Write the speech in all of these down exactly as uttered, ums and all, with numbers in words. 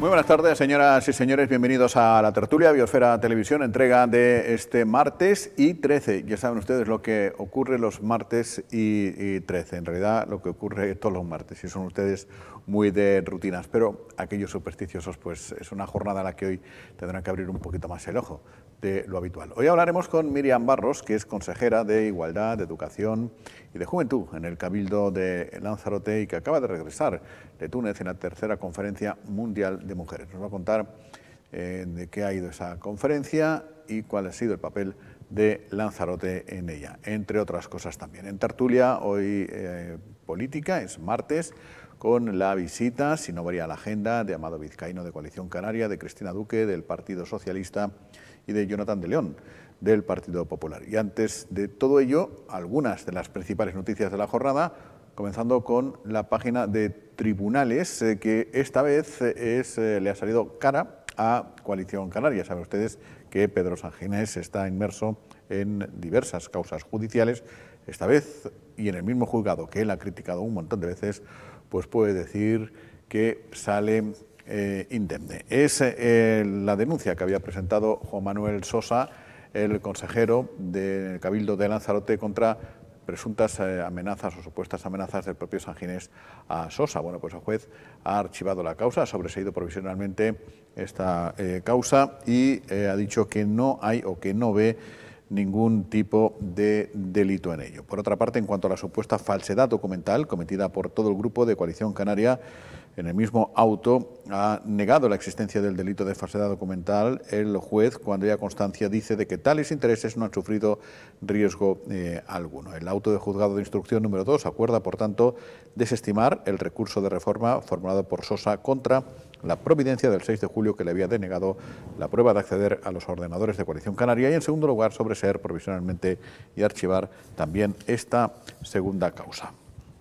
Muy buenas tardes, señoras y señores. Bienvenidos a la tertulia Biosfera Televisión, entrega de este martes y trece. Ya saben ustedes lo que ocurre los martes y, y trece. En realidad, lo que ocurre todos los martes. Y son ustedes muy de rutinas. Pero aquellos supersticiosos, pues es una jornada en la que hoy tendrán que abrir un poquito más el ojo de lo habitual. Hoy hablaremos con Miriam Barros, que es consejera de Igualdad, de Educación y de Juventud en el Cabildo de Lanzarote y que acaba de regresar de Túnez en la tercera conferencia mundial de mujeres. Nos va a contar eh, de qué ha ido esa conferencia y cuál ha sido el papel de Lanzarote en ella, entre otras cosas también. En tertulia, hoy eh, política, es martes, con la visita, si no varía la agenda, de Amado Vizcaíno de Coalición Canaria, de Cristina Duque del Partido Socialista y de Jonathan de León del Partido Popular. Y antes de todo ello, algunas de las principales noticias de la jornada, comenzando con la página de Tribunales, eh, que esta vez eh, es, eh, le ha salido cara a Coalición Canaria. Saben ustedes que Pedro Sanginés está inmerso en diversas causas judiciales, esta vez, y en el mismo juzgado que él ha criticado un montón de veces, pues puede decir que sale eh, indemne. Es eh, la denuncia que había presentado Juan Manuel Sosa, el consejero del Cabildo de Lanzarote, contra presuntas eh, amenazas o supuestas amenazas del propio Sanginés a Sosa. Bueno, pues el juez ha archivado la causa, ha sobreseído provisionalmente esta eh, causa y eh, ha dicho que no hay o que no ve ningún tipo de delito en ello. Por otra parte, en cuanto a la supuesta falsedad documental cometida por todo el grupo de Coalición Canaria, en el mismo auto ha negado la existencia del delito de falsedad documental el juez cuando ya constancia dice de que tales intereses no han sufrido riesgo eh, alguno. El auto de juzgado de instrucción número dos acuerda, por tanto, desestimar el recurso de reforma formulado por Sosa contra la providencia del seis de julio que le había denegado la prueba de acceder a los ordenadores de Coalición Canaria y, en segundo lugar, sobreseer provisionalmente y archivar también esta segunda causa.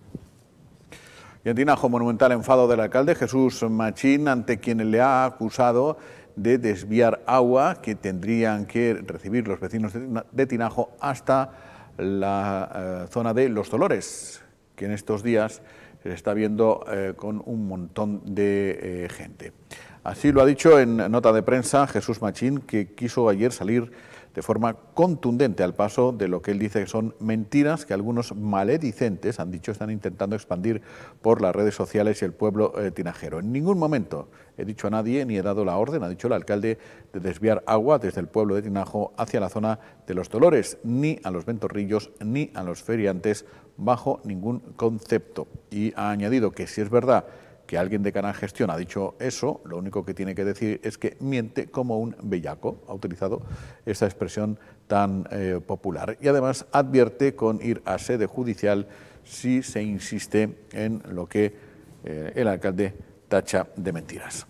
Y en Tinajo, monumental enfado del alcalde Jesús Machín ante quien le ha acusado de desviar agua que tendrían que recibir los vecinos de Tinajo hasta la eh, zona de Los Dolores, que en estos días se está viendo eh, con un montón de eh, gente. Así lo ha dicho en nota de prensa Jesús Machín, que quiso ayer salir de forma contundente al paso de lo que él dice que son mentiras que algunos maledicentes, han dicho, están intentando expandir por las redes sociales y el pueblo eh, tinajero. En ningún momento he dicho a nadie ni he dado la orden, ha dicho el alcalde, de desviar agua desde el pueblo de Tinajo hacia la zona de Los Dolores, ni a los ventorrillos ni a los feriantes, bajo ningún concepto. Y ha añadido que si es verdad que alguien de Canal Gestión ha dicho eso, lo único que tiene que decir es que miente como un bellaco. Ha utilizado esa expresión tan eh, popular. Y además advierte con ir a sede judicial si se insiste en lo que eh, el alcalde tacha de mentiras.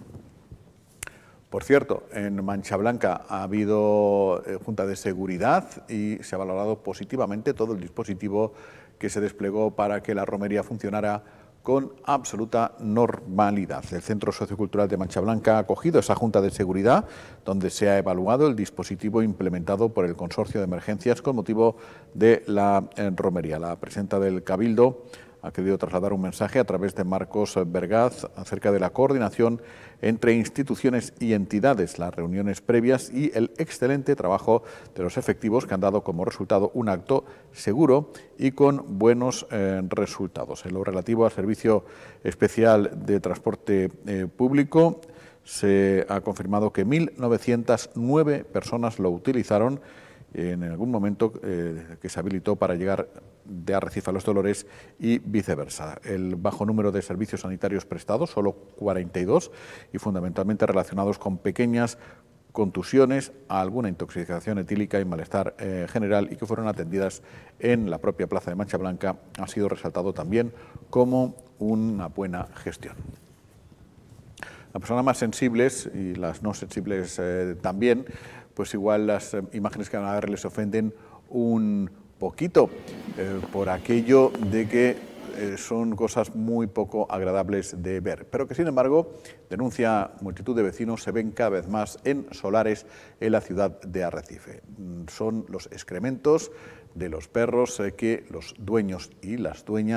Por cierto, en Mancha Blanca ha habido eh, Junta de Seguridad y se ha valorado positivamente todo el dispositivo que se desplegó para que la romería funcionara con absoluta normalidad. El Centro Sociocultural de Mancha Blanca ha acogido esa Junta de Seguridad, donde se ha evaluado el dispositivo implementado por el Consorcio de Emergencias con motivo de la eh, romería. La presidenta del Cabildo ha querido trasladar un mensaje a través de Marcos Vergaz acerca de la coordinación entre instituciones y entidades, las reuniones previas y el excelente trabajo de los efectivos que han dado como resultado un acto seguro y con buenos eh, resultados. En lo relativo al Servicio Especial de Transporte eh, Público, se ha confirmado que mil novecientas nueve personas lo utilizaron en algún momento eh, que se habilitó para llegar de Arrecife a Los Dolores y viceversa. El bajo número de servicios sanitarios prestados, solo cuarenta y dos, y fundamentalmente relacionados con pequeñas contusiones, alguna intoxicación etílica y malestar eh, general, y que fueron atendidas en la propia plaza de Mancha Blanca, ha sido resaltado también como una buena gestión. Las personas más sensibles y las no sensibles eh, también, pues igual las eh, imágenes que van a ver les ofenden un poquito eh, por aquello de que eh, son cosas muy poco agradables de ver, pero que sin embargo, denuncia multitud de vecinos, se ven cada vez más en solares en la ciudad de Arrecife. Son los excrementos de los perros eh, que los dueños y las dueñas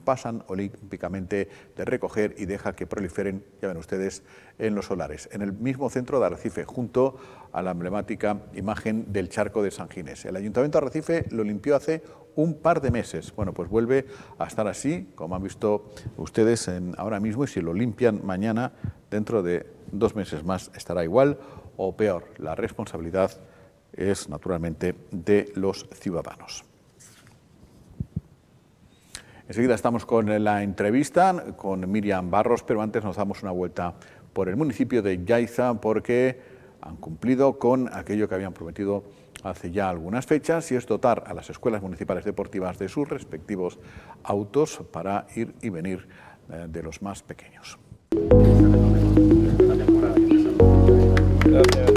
pasan olímpicamente de recoger y deja que proliferen, ya ven ustedes, en los solares, en el mismo centro de Arrecife, junto a la emblemática imagen del charco de San Ginés. El Ayuntamiento de Arrecife lo limpió hace un par de meses. Bueno, pues vuelve a estar así, como han visto ustedes en, ahora mismo, y si lo limpian mañana, dentro de dos meses más estará igual o peor. La responsabilidad es naturalmente de los ciudadanos. Enseguida estamos con la entrevista con Miriam Barros, pero antes nos damos una vuelta por el municipio de Yaiza porque han cumplido con aquello que habían prometido hace ya algunas fechas, y es dotar a las escuelas municipales deportivas de sus respectivos autos para ir y venir eh, de los más pequeños. Gracias.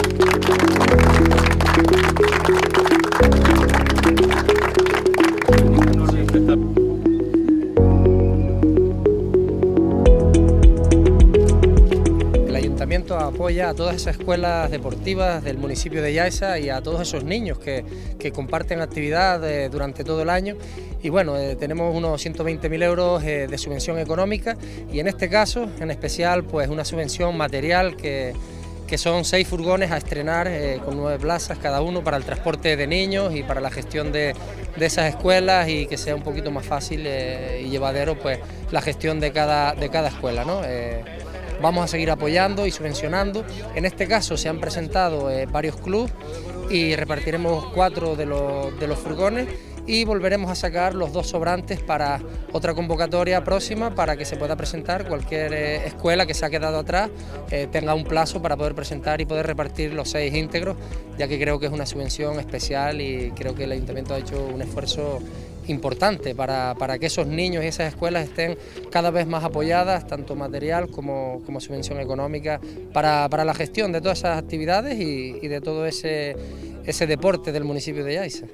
Apoya a todas esas escuelas deportivas del municipio de Yaiza y a todos esos niños que, que comparten actividad eh, durante todo el año. Y bueno, eh, tenemos unos ciento veinte mil euros eh, de subvención económica y en este caso, en especial, pues una subvención material que, que son seis furgones a estrenar eh, con nueve plazas cada uno para el transporte de niños y para la gestión de, de esas escuelas y que sea un poquito más fácil eh, y llevadero pues la gestión de cada, de cada escuela, ¿no? Eh, Vamos a seguir apoyando y subvencionando. En este caso se han presentado eh, varios clubes y repartiremos cuatro de los, de los furgones y volveremos a sacar los dos sobrantes para otra convocatoria próxima para que se pueda presentar cualquier eh, escuela que se ha quedado atrás, eh, tenga un plazo para poder presentar y poder repartir los seis íntegros, ya que creo que es una subvención especial y creo que el Ayuntamiento ha hecho un esfuerzo importante para, para que esos niños y esas escuelas estén cada vez más apoyadas, tanto material como, como subvención económica, para, para la gestión de todas esas actividades y, y de todo ese, ese deporte del municipio de Yaiza.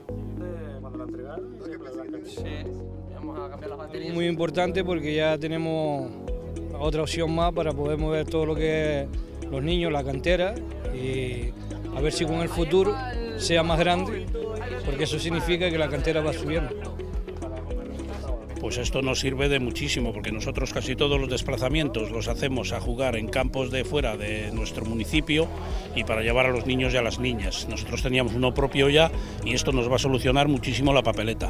Muy importante porque ya tenemos otra opción más para poder mover todo lo que es los niños, la cantera, y a ver si con el futuro sea más grande, porque eso significa que la cantera va subiendo. Pues esto nos sirve de muchísimo, porque nosotros casi todos los desplazamientos los hacemos a jugar en campos de fuera de nuestro municipio y para llevar a los niños y a las niñas. Nosotros teníamos uno propio ya y esto nos va a solucionar muchísimo la papeleta.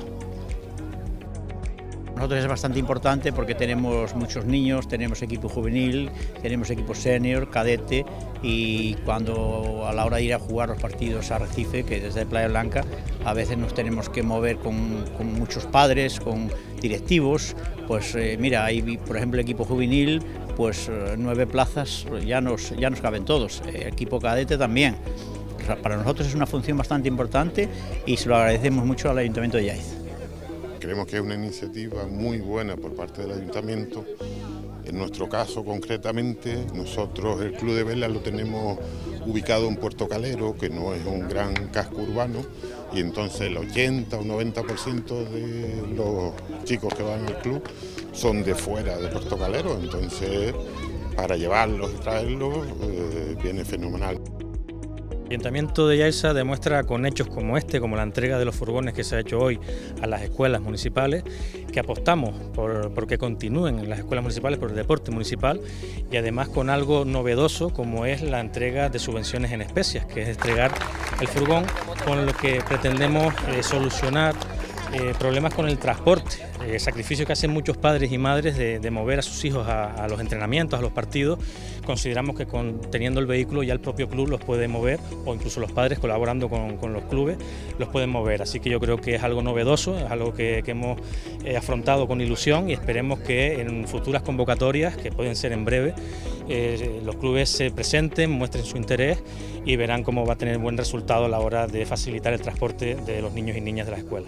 Nosotros es bastante importante porque tenemos muchos niños, tenemos equipo juvenil, tenemos equipo senior, cadete, y cuando a la hora de ir a jugar los partidos a Arrecife, que desde Playa Blanca, a veces nos tenemos que mover con, con muchos padres, con directivos, pues eh, mira, hay por ejemplo el equipo juvenil, pues eh, nueve plazas ya nos, ya nos caben todos, el equipo cadete también. Para nosotros es una función bastante importante y se lo agradecemos mucho al Ayuntamiento de Yaiza. Creemos que es una iniciativa muy buena por parte del Ayuntamiento. En nuestro caso, concretamente, nosotros el Club de Vela lo tenemos ubicado en Puerto Calero, que no es un gran casco urbano, y entonces el ochenta o noventa por ciento de los chicos que van al club son de fuera de Puerto Calero, entonces para llevarlos y traerlos eh, viene fenomenal. El Ayuntamiento de Yaiza demuestra con hechos como este, como la entrega de los furgones que se ha hecho hoy a las escuelas municipales, que apostamos por, por que continúen en las escuelas municipales, por el deporte municipal, y además con algo novedoso como es la entrega de subvenciones en especias, que es entregar el furgón con lo que pretendemos eh, solucionar Eh, problemas con el transporte, el sacrificio que hacen muchos padres y madres de, de mover a sus hijos a, a los entrenamientos, a los partidos. Consideramos que con, teniendo el vehículo ya el propio club los puede mover, o incluso los padres colaborando con, con los clubes los pueden mover, así que yo creo que es algo novedoso, es algo que, que hemos eh, afrontado con ilusión y esperemos que en futuras convocatorias, que pueden ser en breve, eh, los clubes se presenten, muestren su interés y verán cómo va a tener buen resultado a la hora de facilitar el transporte de los niños y niñas de la escuela.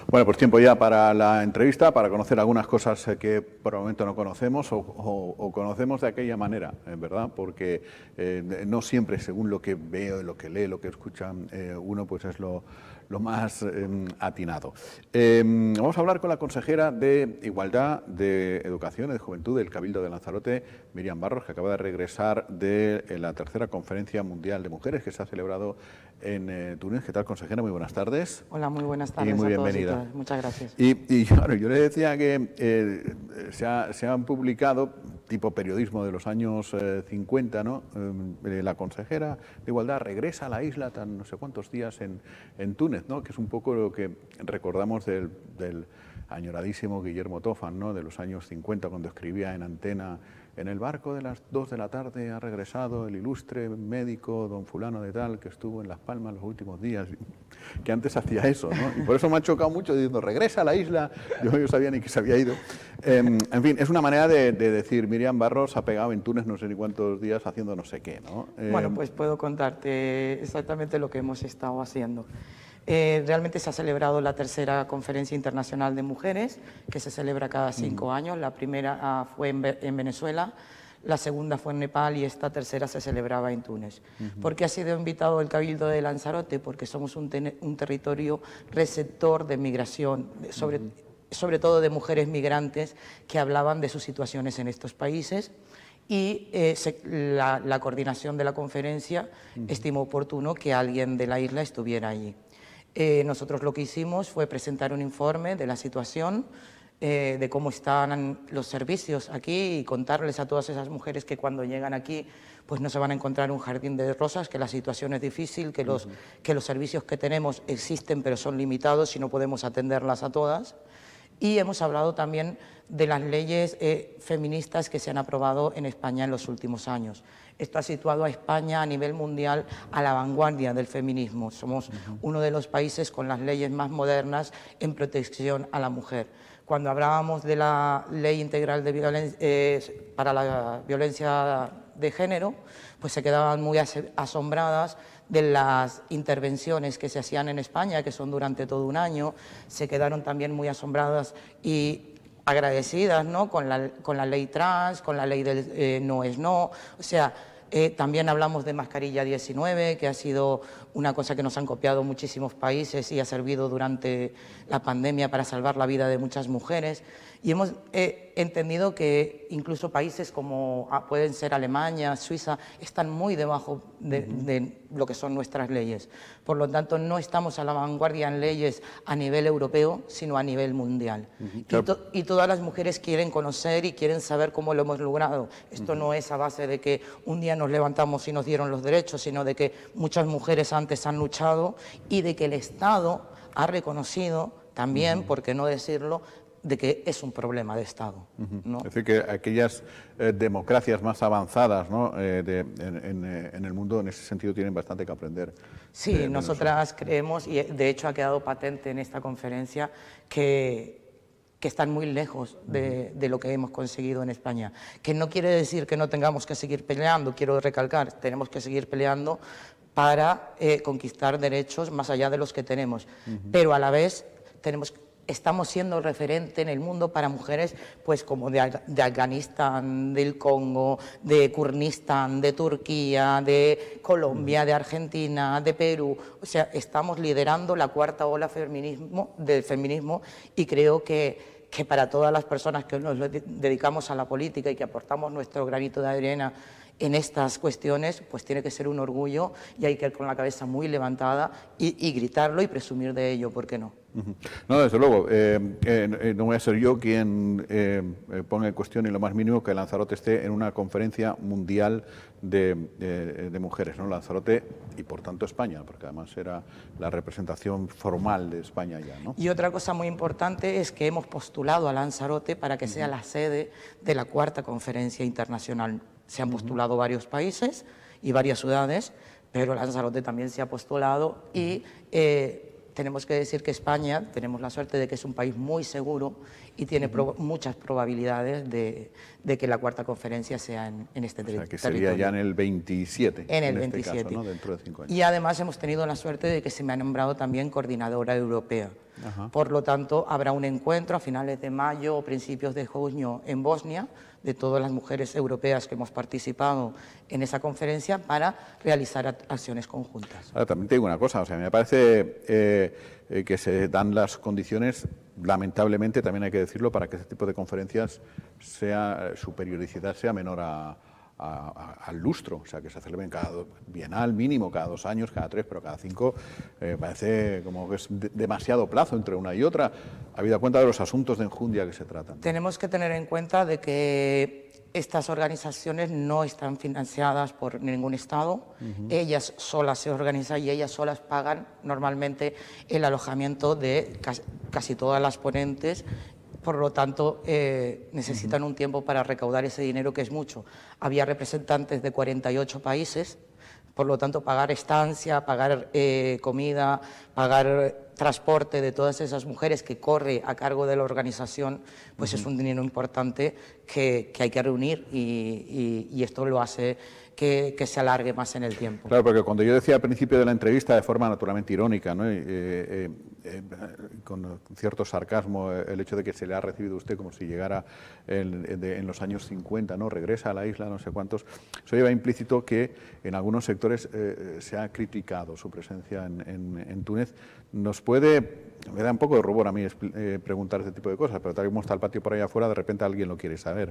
Bueno, pues tiempo ya para la entrevista, para conocer algunas cosas que por el momento no conocemos o, o, o conocemos de aquella manera, ¿verdad? Porque eh, no siempre, según lo que veo, lo que lee, lo que escucha eh, uno, pues es lo, lo más eh, atinado. Eh, vamos a hablar con la consejera de Igualdad, de Educación y de Juventud del Cabildo de Lanzarote, Miriam Barros, que acaba de regresar de la tercera Conferencia Mundial de Mujeres que se ha celebrado en eh, Túnez. ¿Qué tal, consejera? Muy buenas tardes. Hola, muy buenas tardes. Y muy a bienvenida. Todos y todas. Muchas gracias. Y, y claro, yo le decía que eh, se, ha, se han publicado, tipo periodismo de los años eh, cincuenta, ¿no? Eh, la consejera de Igualdad regresa a la isla tan no sé cuántos días en, en Túnez, ¿no? Que es un poco lo que recordamos del, del añoradísimo Guillermo Tofan, ¿no? De los años cincuenta, cuando escribía en Antena: en el barco de las dos de la tarde ha regresado el ilustre médico don fulano de tal que estuvo en Las Palmas los últimos días, que antes hacía eso, ¿no? Y por eso me ha chocado mucho diciendo regresa a la isla, yo no sabía ni que se había ido. Eh, en fin, es una manera de, de decir, Miriam Barros ha pegado en Túnez no sé ni cuántos días haciendo no sé qué, ¿no? Eh, bueno, pues puedo contarte exactamente lo que hemos estado haciendo. Eh, realmente se ha celebrado la tercera Conferencia Internacional de Mujeres, que se celebra cada cinco uh-huh. años. La primera ah, fue en, en Venezuela, la segunda fue en Nepal y esta tercera se celebraba en Túnez. Uh-huh. ¿Por qué ha sido invitado el Cabildo de Lanzarote? Porque somos un, ten, un territorio receptor de migración, sobre, uh-huh. sobre todo de mujeres migrantes que hablaban de sus situaciones en estos países. Y eh, se, la, la coordinación de la conferencia uh-huh. estimó oportuno que alguien de la isla estuviera allí. Eh, nosotros lo que hicimos fue presentar un informe de la situación, eh, de cómo están los servicios aquí y contarles a todas esas mujeres que cuando llegan aquí pues no se van a encontrar un jardín de rosas, que la situación es difícil, que los, uh-huh. que los servicios que tenemos existen pero son limitados y no podemos atenderlas a todas. Y hemos hablado también de las leyes eh, feministas que se han aprobado en España en los últimos años. Esto ha situado a España a nivel mundial a la vanguardia del feminismo. Somos uh-huh. uno de los países con las leyes más modernas en protección a la mujer. Cuando hablábamos de la ley integral de violen- eh, para la violencia de género, pues se quedaban muy asombradas de las intervenciones que se hacían en España, que son durante todo un año. Se quedaron también muy asombradas y agradecidas, ¿no? con, la, con la ley trans, con la ley del eh, no es no. O sea, eh, también hablamos de mascarilla diecinueve, que ha sido una cosa que nos han copiado muchísimos países y ha servido durante la pandemia para salvar la vida de muchas mujeres. Y hemos eh, entendido que incluso países como ah, pueden ser Alemania, Suiza, están muy debajo de, de lo que son nuestras leyes. Por lo tanto, no estamos a la vanguardia en leyes a nivel europeo, sino a nivel mundial. Uh-huh. y, to y todas las mujeres quieren conocer y quieren saber cómo lo hemos logrado. Esto uh-huh. no es a base de que un día nos levantamos y nos dieron los derechos, sino de que muchas mujeres antes han luchado y de que el Estado ha reconocido también, uh-huh. por qué no decirlo, de que es un problema de Estado, ¿no? Es decir, que aquellas eh, democracias más avanzadas, ¿no? eh, de, en, en, en el mundo, en ese sentido, tienen bastante que aprender. Sí, de, de nosotras nosotros. creemos, y de hecho ha quedado patente en esta conferencia, que, que están muy lejos de, de lo que hemos conseguido en España. Que no quiere decir que no tengamos que seguir peleando, quiero recalcar, tenemos que seguir peleando para eh, conquistar derechos más allá de los que tenemos, uh-huh. pero a la vez tenemos que estamos siendo referente en el mundo para mujeres pues como de, de Afganistán, del Congo, de Kurdistán, de Turquía, de Colombia, de Argentina, de Perú. O sea, estamos liderando la cuarta ola feminismo, del feminismo y creo que, que para todas las personas que nos dedicamos a la política y que aportamos nuestro granito de arena en estas cuestiones, pues tiene que ser un orgullo y hay que ir con la cabeza muy levantada y, y gritarlo y presumir de ello, ¿por qué no? No, desde luego, eh, eh, no voy a ser yo quien eh, ponga en cuestión en lo más mínimo que Lanzarote esté en una conferencia mundial de, de, de mujeres, ¿no? Lanzarote y por tanto España, porque además era la representación formal de España ya, ¿no? Y otra cosa muy importante es que hemos postulado a Lanzarote para que sea la sede de la cuarta conferencia internacional. Se han postulado uh-huh. varios países y varias ciudades, pero Lanzarote también se ha postulado y eh, tenemos que decir que España, tenemos la suerte de que es un país muy seguro y tiene pro, muchas probabilidades de, de que la cuarta conferencia sea en, en este territorio. O sea, que sería ya en el veintisiete. En el en veintisiete. Este caso, ¿no? Dentro de cinco años. Y además hemos tenido la suerte de que se me ha nombrado también coordinadora europea. Ajá. Por lo tanto, habrá un encuentro a finales de mayo o principios de junio en Bosnia de todas las mujeres europeas que hemos participado en esa conferencia para realizar acciones conjuntas. Ahora, también te digo una cosa, o sea, me parece eh, eh, que se dan las condiciones, lamentablemente, también hay que decirlo, para que este tipo de conferencias, sea, su periodicidad sea menor a, a, a, al lustro, o sea, que se celebren cada do, bienal mínimo, cada dos años, cada tres, pero cada cinco, eh, parece como que es de, demasiado plazo entre una y otra, habida cuenta de los asuntos de enjundia que se tratan. Tenemos que tener en cuenta de que estas organizaciones no están financiadas por ningún Estado, uh-huh. ellas solas se organizan y ellas solas pagan normalmente el alojamiento de casi, casi todas las ponentes. Por lo tanto, eh, necesitan uh-huh. un tiempo para recaudar ese dinero, que es mucho. Había representantes de cuarenta y ocho países, por lo tanto, pagar estancia, pagar eh, comida, pagar transporte de todas esas mujeres que corre a cargo de la organización, pues uh-huh. es un dinero importante que, que hay que reunir y, y, y esto lo hace que, que se alargue más en el tiempo. Claro, porque cuando yo decía al principio de la entrevista, de forma naturalmente irónica, ¿no? eh, eh, eh, con cierto sarcasmo, el hecho de que se le ha recibido usted como si llegara en, de, en los años cincuenta, ¿no? Regresa a la isla, no sé cuántos, eso lleva implícito que en algunos sectores eh, se ha criticado su presencia en, en, en Túnez. Nos puede, me da un poco de rubor a mí eh, preguntar este tipo de cosas, pero tal como está el patio por ahí afuera, de repente alguien lo quiere saber.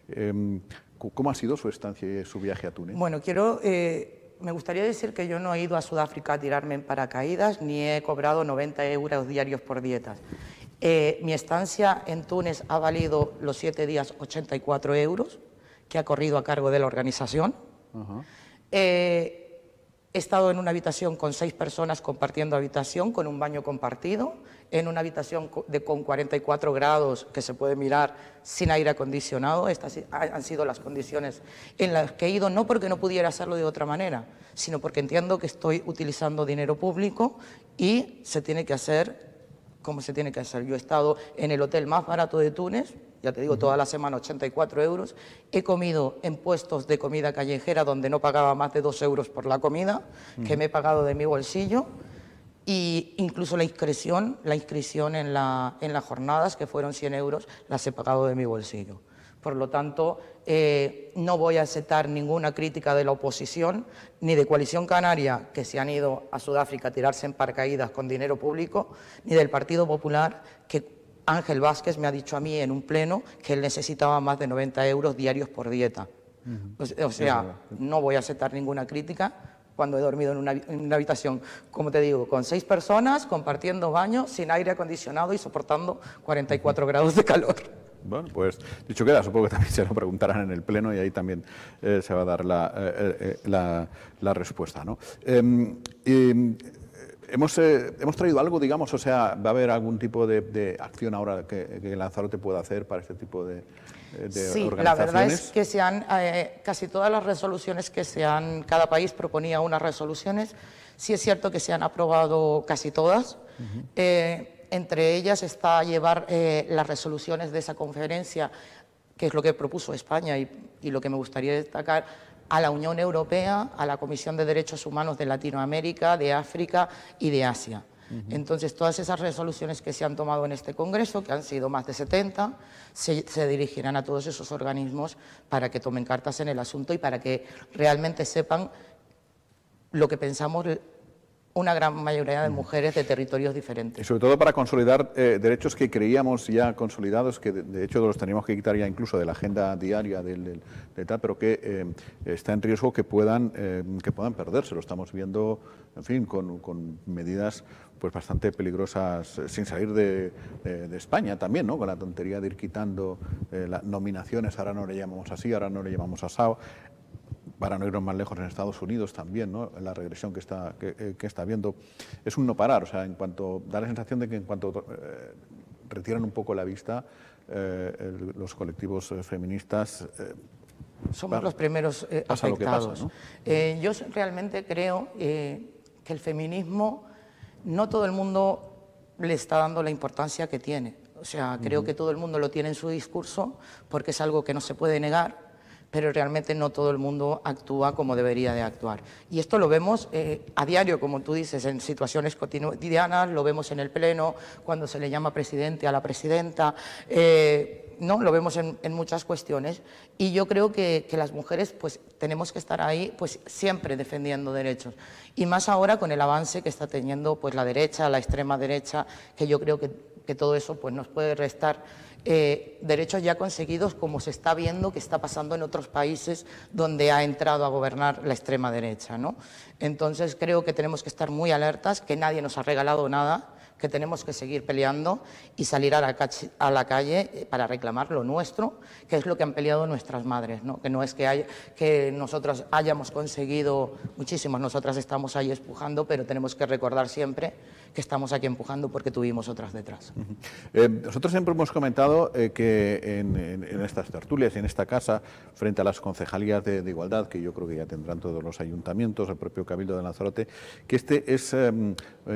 Eh, ¿Cómo ha sido su estancia y su viaje a Túnez? Bueno, quiero, eh, me gustaría decir que yo no he ido a Sudáfrica a tirarme en paracaídas, ni he cobrado noventa euros diarios por dietas. Eh, mi estancia en Túnez ha valido los siete días ochenta y cuatro euros, que ha corrido a cargo de la organización. Uh-huh. eh, He estado en una habitación con seis personas compartiendo habitación, con un baño compartido, en una habitación de, con cuarenta y cuatro grados que se puede mirar sin aire acondicionado. Estas han sido las condiciones en las que he ido, no porque no pudiera hacerlo de otra manera, sino porque entiendo que estoy utilizando dinero público y se tiene que hacer como se tiene que hacer. Yo he estado en el hotel más barato de Túnez, ya te digo, toda la semana ochenta y cuatro euros. He comido en puestos de comida callejera donde no pagaba más de dos euros por la comida, uh-huh. que me he pagado de mi bolsillo, y incluso la inscripción, la inscripción en, la, en las jornadas, que fueron cien euros, las he pagado de mi bolsillo. Por lo tanto, eh, no voy a aceptar ninguna crítica de la oposición, ni de Coalición Canaria, que se han ido a Sudáfrica a tirarse en paracaídas con dinero público, ni del Partido Popular, que Ángel Vázquez me ha dicho a mí en un pleno que él necesitaba más de noventa euros diarios por dieta. Uh-huh. O sea, no voy a aceptar ninguna crítica cuando he dormido en una, en una habitación, como te digo, con seis personas, compartiendo baño, sin aire acondicionado y soportando cuarenta y cuatro uh-huh. grados de calor. Bueno, pues dicho queda, supongo que también se lo preguntarán en el pleno y ahí también eh, se va a dar la, eh, eh, la, la respuesta, ¿no? Eh, eh, Hemos, eh, hemos traído algo, digamos, o sea, ¿va a haber algún tipo de, de acción ahora que, que Lanzarote pueda hacer para este tipo de, de sí, organizaciones? La verdad es que se han, eh, casi todas las resoluciones que se han, cada país proponía unas resoluciones, sí es cierto que se han aprobado casi todas, uh-huh. eh, entre ellas está llevar eh, las resoluciones de esa conferencia, que es lo que propuso España y, y lo que me gustaría destacar, a la Unión Europea, a la Comisión de Derechos Humanos de Latinoamérica, de África y de Asia. Uh-huh. Entonces, todas esas resoluciones que se han tomado en este Congreso, que han sido más de setenta, se, se dirigirán a todos esos organismos para que tomen cartas en el asunto y para que realmente sepan lo que pensamos una gran mayoría de mujeres de territorios diferentes. Y sobre todo para consolidar eh, derechos que creíamos ya consolidados, que de, de hecho los teníamos que quitar ya incluso de la agenda diaria del, del, de tal, pero que eh, está en riesgo que puedan, eh, que puedan perderse. Lo estamos viendo, en fin, con, con medidas pues bastante peligrosas, sin salir de, de, de España también, ¿no? Con la tontería de ir quitando eh, las nominaciones, ahora no le llamamos así, ahora no le llamamos asao. Para no irnos más lejos, en Estados Unidos también, ¿no? La regresión que está, que, que está habiendo es un no parar. O sea, en cuanto da la sensación de que en cuanto eh, retiran un poco la vista, eh, el, los colectivos eh, feministas eh, somos va, los primeros eh, afectados. Pasa, ¿no? eh, yo realmente creo eh, que el feminismo no todo el mundo le está dando la importancia que tiene. O sea, creo uh-huh. que todo el mundo lo tiene en su discurso porque es algo que no se puede negar, pero realmente no todo el mundo actúa como debería de actuar. Y esto lo vemos eh, a diario, como tú dices, en situaciones cotidianas, lo vemos en el Pleno, cuando se le llama presidente a la presidenta, eh, ¿no? Lo vemos en, en muchas cuestiones. Y yo creo que, que las mujeres pues, tenemos que estar ahí pues, siempre defendiendo derechos. Y más ahora con el avance que está teniendo pues, la derecha, la extrema derecha, que yo creo que, que todo eso pues, nos puede restar Eh, derechos ya conseguidos, como se está viendo que está pasando en otros países donde ha entrado a gobernar la extrema derecha, ¿no? Entonces creo que tenemos que estar muy alertas, que nadie nos ha regalado nada, que tenemos que seguir peleando y salir a la, a la calle para reclamar lo nuestro, que es lo que han peleado nuestras madres, ¿no? Que no es que, hay, que nosotros hayamos conseguido muchísimo, nosotras estamos ahí empujando, pero tenemos que recordar siempre que estamos aquí empujando porque tuvimos otras detrás. Uh-huh. eh, nosotros siempre hemos comentado eh, que en, en, en estas tertulias y en esta casa, frente a las concejalías de, de igualdad, que yo creo que ya tendrán todos los ayuntamientos, el propio Cabildo de Lanzarote, que este es eh, un,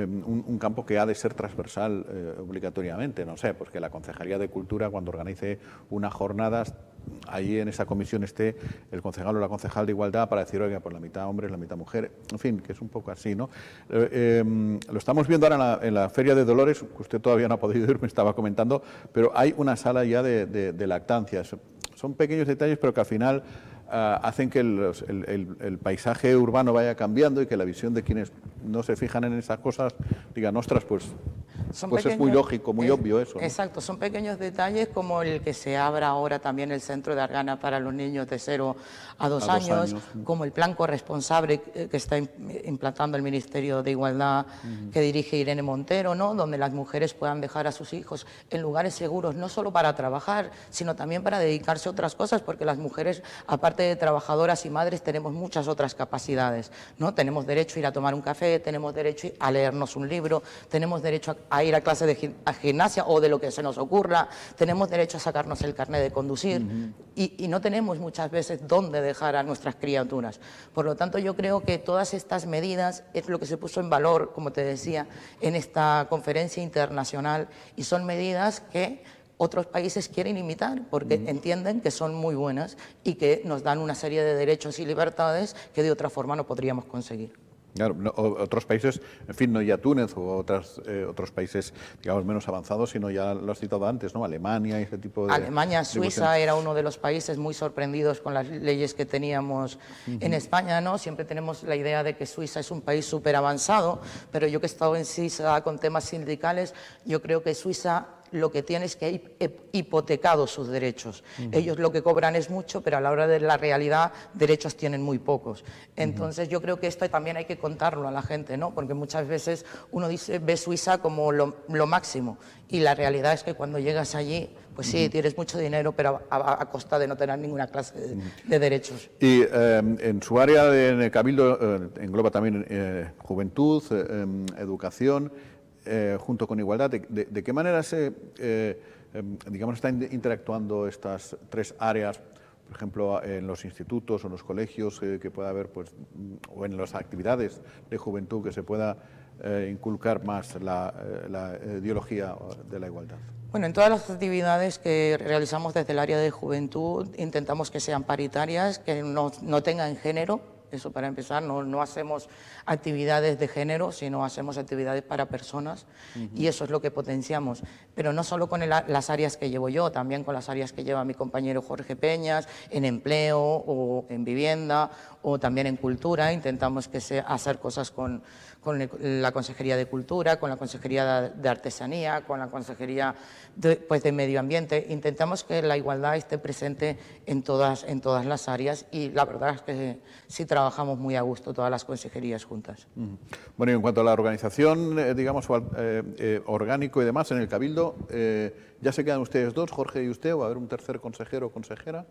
un campo que ha de ser transversal eh, obligatoriamente, no sé, pues que la Concejalía de Cultura, cuando organice una jornada, allí en esa comisión esté el concejal o la concejal de igualdad para decir, oiga, pues la mitad hombres, la mitad mujer, en fin, que es un poco así, ¿no? Eh, eh, lo estamos viendo ahora en la, en la Feria de Dolores, que usted todavía no ha podido ir, me estaba comentando, pero hay una sala ya de, de, de lactancias. Son pequeños detalles, pero que al final Uh, hacen que el, el, el, el paisaje urbano vaya cambiando y que la visión de quienes no se fijan en esas cosas digan, ostras, pues, son pues pequeños, es muy lógico, muy es, obvio eso, ¿no? Exacto, son pequeños detalles como el que se abra ahora también el centro de Argana para los niños de cero a dos, a años, dos años, como el plan corresponsable que está implantando el Ministerio de Igualdad, uh-huh. que dirige Irene Montero, ¿no? Donde las mujeres puedan dejar a sus hijos en lugares seguros, no solo para trabajar, sino también para dedicarse a otras cosas, porque las mujeres, aparte de trabajadoras y madres, tenemos muchas otras capacidades, ¿no? Tenemos derecho a ir a tomar un café, tenemos derecho a leernos un libro, tenemos derecho a, a ir a clase de gim, a gimnasia o de lo que se nos ocurra, tenemos derecho a sacarnos el carnet de conducir, uh-huh. y, y no tenemos muchas veces dónde dejar a nuestras criaturas. Por lo tanto, yo creo que todas estas medidas es lo que se puso en valor, como te decía, en esta conferencia internacional, y son medidas que otros países quieren imitar porque uh-huh. entienden que son muy buenas y que nos dan una serie de derechos y libertades que de otra forma no podríamos conseguir. Claro, no, otros países, en fin, no ya Túnez o otras, eh, otros países, digamos, menos avanzados, sino ya lo has citado antes, ¿no? Alemania y ese tipo de... Alemania, Suiza era uno de los países muy sorprendidos con las leyes que teníamos uh-huh. en España, ¿no? Siempre tenemos la idea de que Suiza es un país súper avanzado, pero yo que he estado en Suiza con temas sindicales, yo creo que Suiza lo que tiene es que ha hipotecado sus derechos. Uh-huh. Ellos lo que cobran es mucho, pero a la hora de la realidad, derechos tienen muy pocos. Entonces, uh-huh. yo creo que esto también hay que contarlo a la gente, ¿no? Porque muchas veces uno dice, ve Suiza como lo, lo máximo, y la realidad es que cuando llegas allí, pues sí, uh-huh. tienes mucho dinero, pero a, a, a costa de no tener ninguna clase de, uh-huh. de derechos. Y eh, en su área de Cabildo eh, engloba también eh, juventud, eh, educación, Eh, junto con igualdad. ¿De, de, de qué manera se, eh, eh, digamos, están interactuando estas tres áreas, por ejemplo, en los institutos o en los colegios, eh, que pueda haber, pues, o en las actividades de juventud, que se pueda eh, inculcar más la, eh, la ideología de la igualdad? Bueno, en todas las actividades que realizamos desde el área de juventud intentamos que sean paritarias, que no, no tengan género. Eso para empezar, no, no hacemos actividades de género, sino hacemos actividades para personas, uh-huh. y eso es lo que potenciamos. Pero no solo con el, las áreas que llevo yo, también con las áreas que lleva mi compañero Jorge Peñas, en empleo o en vivienda o también en cultura. Intentamos que sea, hacer cosas con, con la Consejería de Cultura, con la Consejería de, de Artesanía, con la Consejería de, pues, de Medio Ambiente. Intentamos que la igualdad esté presente en todas, en todas las áreas, y la verdad es que sí trabajamos muy a gusto todas las consejerías juntas. Uh-huh. Bueno, y en cuanto a la organización, eh, digamos, eh, eh, orgánico y demás, en el Cabildo, eh, ¿ya se quedan ustedes dos, Jorge y usted, o va a haber un tercer consejero o consejera?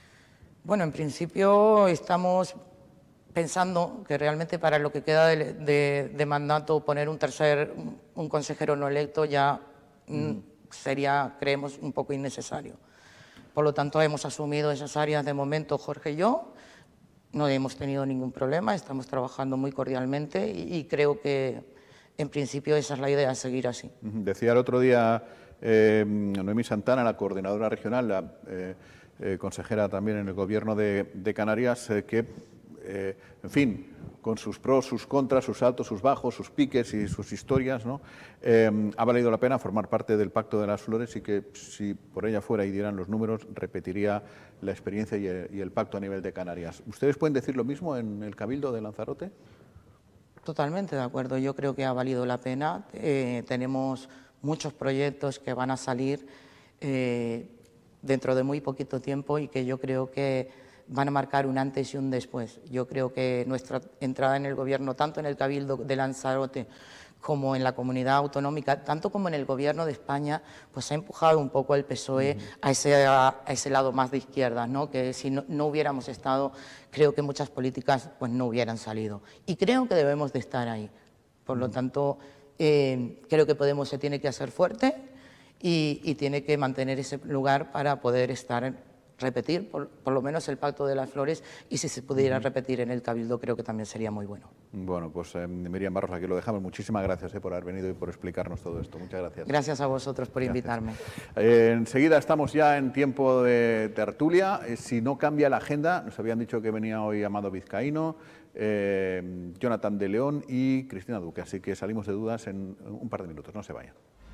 Bueno, en principio estamos pensando que realmente para lo que queda de, de, de mandato poner un tercer, un consejero no electo ya uh-huh. sería, creemos, un poco innecesario. Por lo tanto, hemos asumido esas áreas de momento Jorge y yo. No hemos tenido ningún problema, estamos trabajando muy cordialmente y, y creo que en principio esa es la idea, seguir así. Decía el otro día eh, Noemí Santana, la coordinadora regional, la eh, eh, consejera también en el Gobierno de, de Canarias, eh, que, eh, en fin, con sus pros, sus contras, sus altos, sus bajos, sus piques y sus historias, ¿no? Eh, ha valido la pena formar parte del Pacto de las Flores y que si por ella fuera y dieran los números, repetiría la experiencia y el, y el pacto a nivel de Canarias. ¿Ustedes pueden decir lo mismo en el Cabildo de Lanzarote? Totalmente de acuerdo, yo creo que ha valido la pena. Eh, tenemos muchos proyectos que van a salir eh, dentro de muy poquito tiempo y que yo creo que van a marcar un antes y un después. Yo creo que nuestra entrada en el Gobierno, tanto en el Cabildo de Lanzarote como en la comunidad autonómica, tanto como en el Gobierno de España, pues ha empujado un poco al P S O E uh-huh. a, ese, a, a ese lado más de izquierda, ¿no? Que si no, no hubiéramos estado, creo que muchas políticas pues no hubieran salido. Y creo que debemos de estar ahí. Por uh-huh. lo tanto, eh, creo que Podemos se tiene que hacer fuerte y, y tiene que mantener ese lugar para poder estar repetir por, por lo menos el Pacto de las Flores, y si se pudiera repetir en el Cabildo creo que también sería muy bueno. Bueno, pues eh, Miriam Barros, aquí lo dejamos. Muchísimas gracias eh, por haber venido y por explicarnos todo esto. Muchas gracias. Gracias a vosotros por gracias. invitarme. Eh, enseguida estamos ya en tiempo de tertulia. Eh, si no cambia la agenda, nos habían dicho que venía hoy Amado Vizcaíno, eh, Jonathan de León y Cristina Duque, así que salimos de dudas en un par de minutos. No se vayan.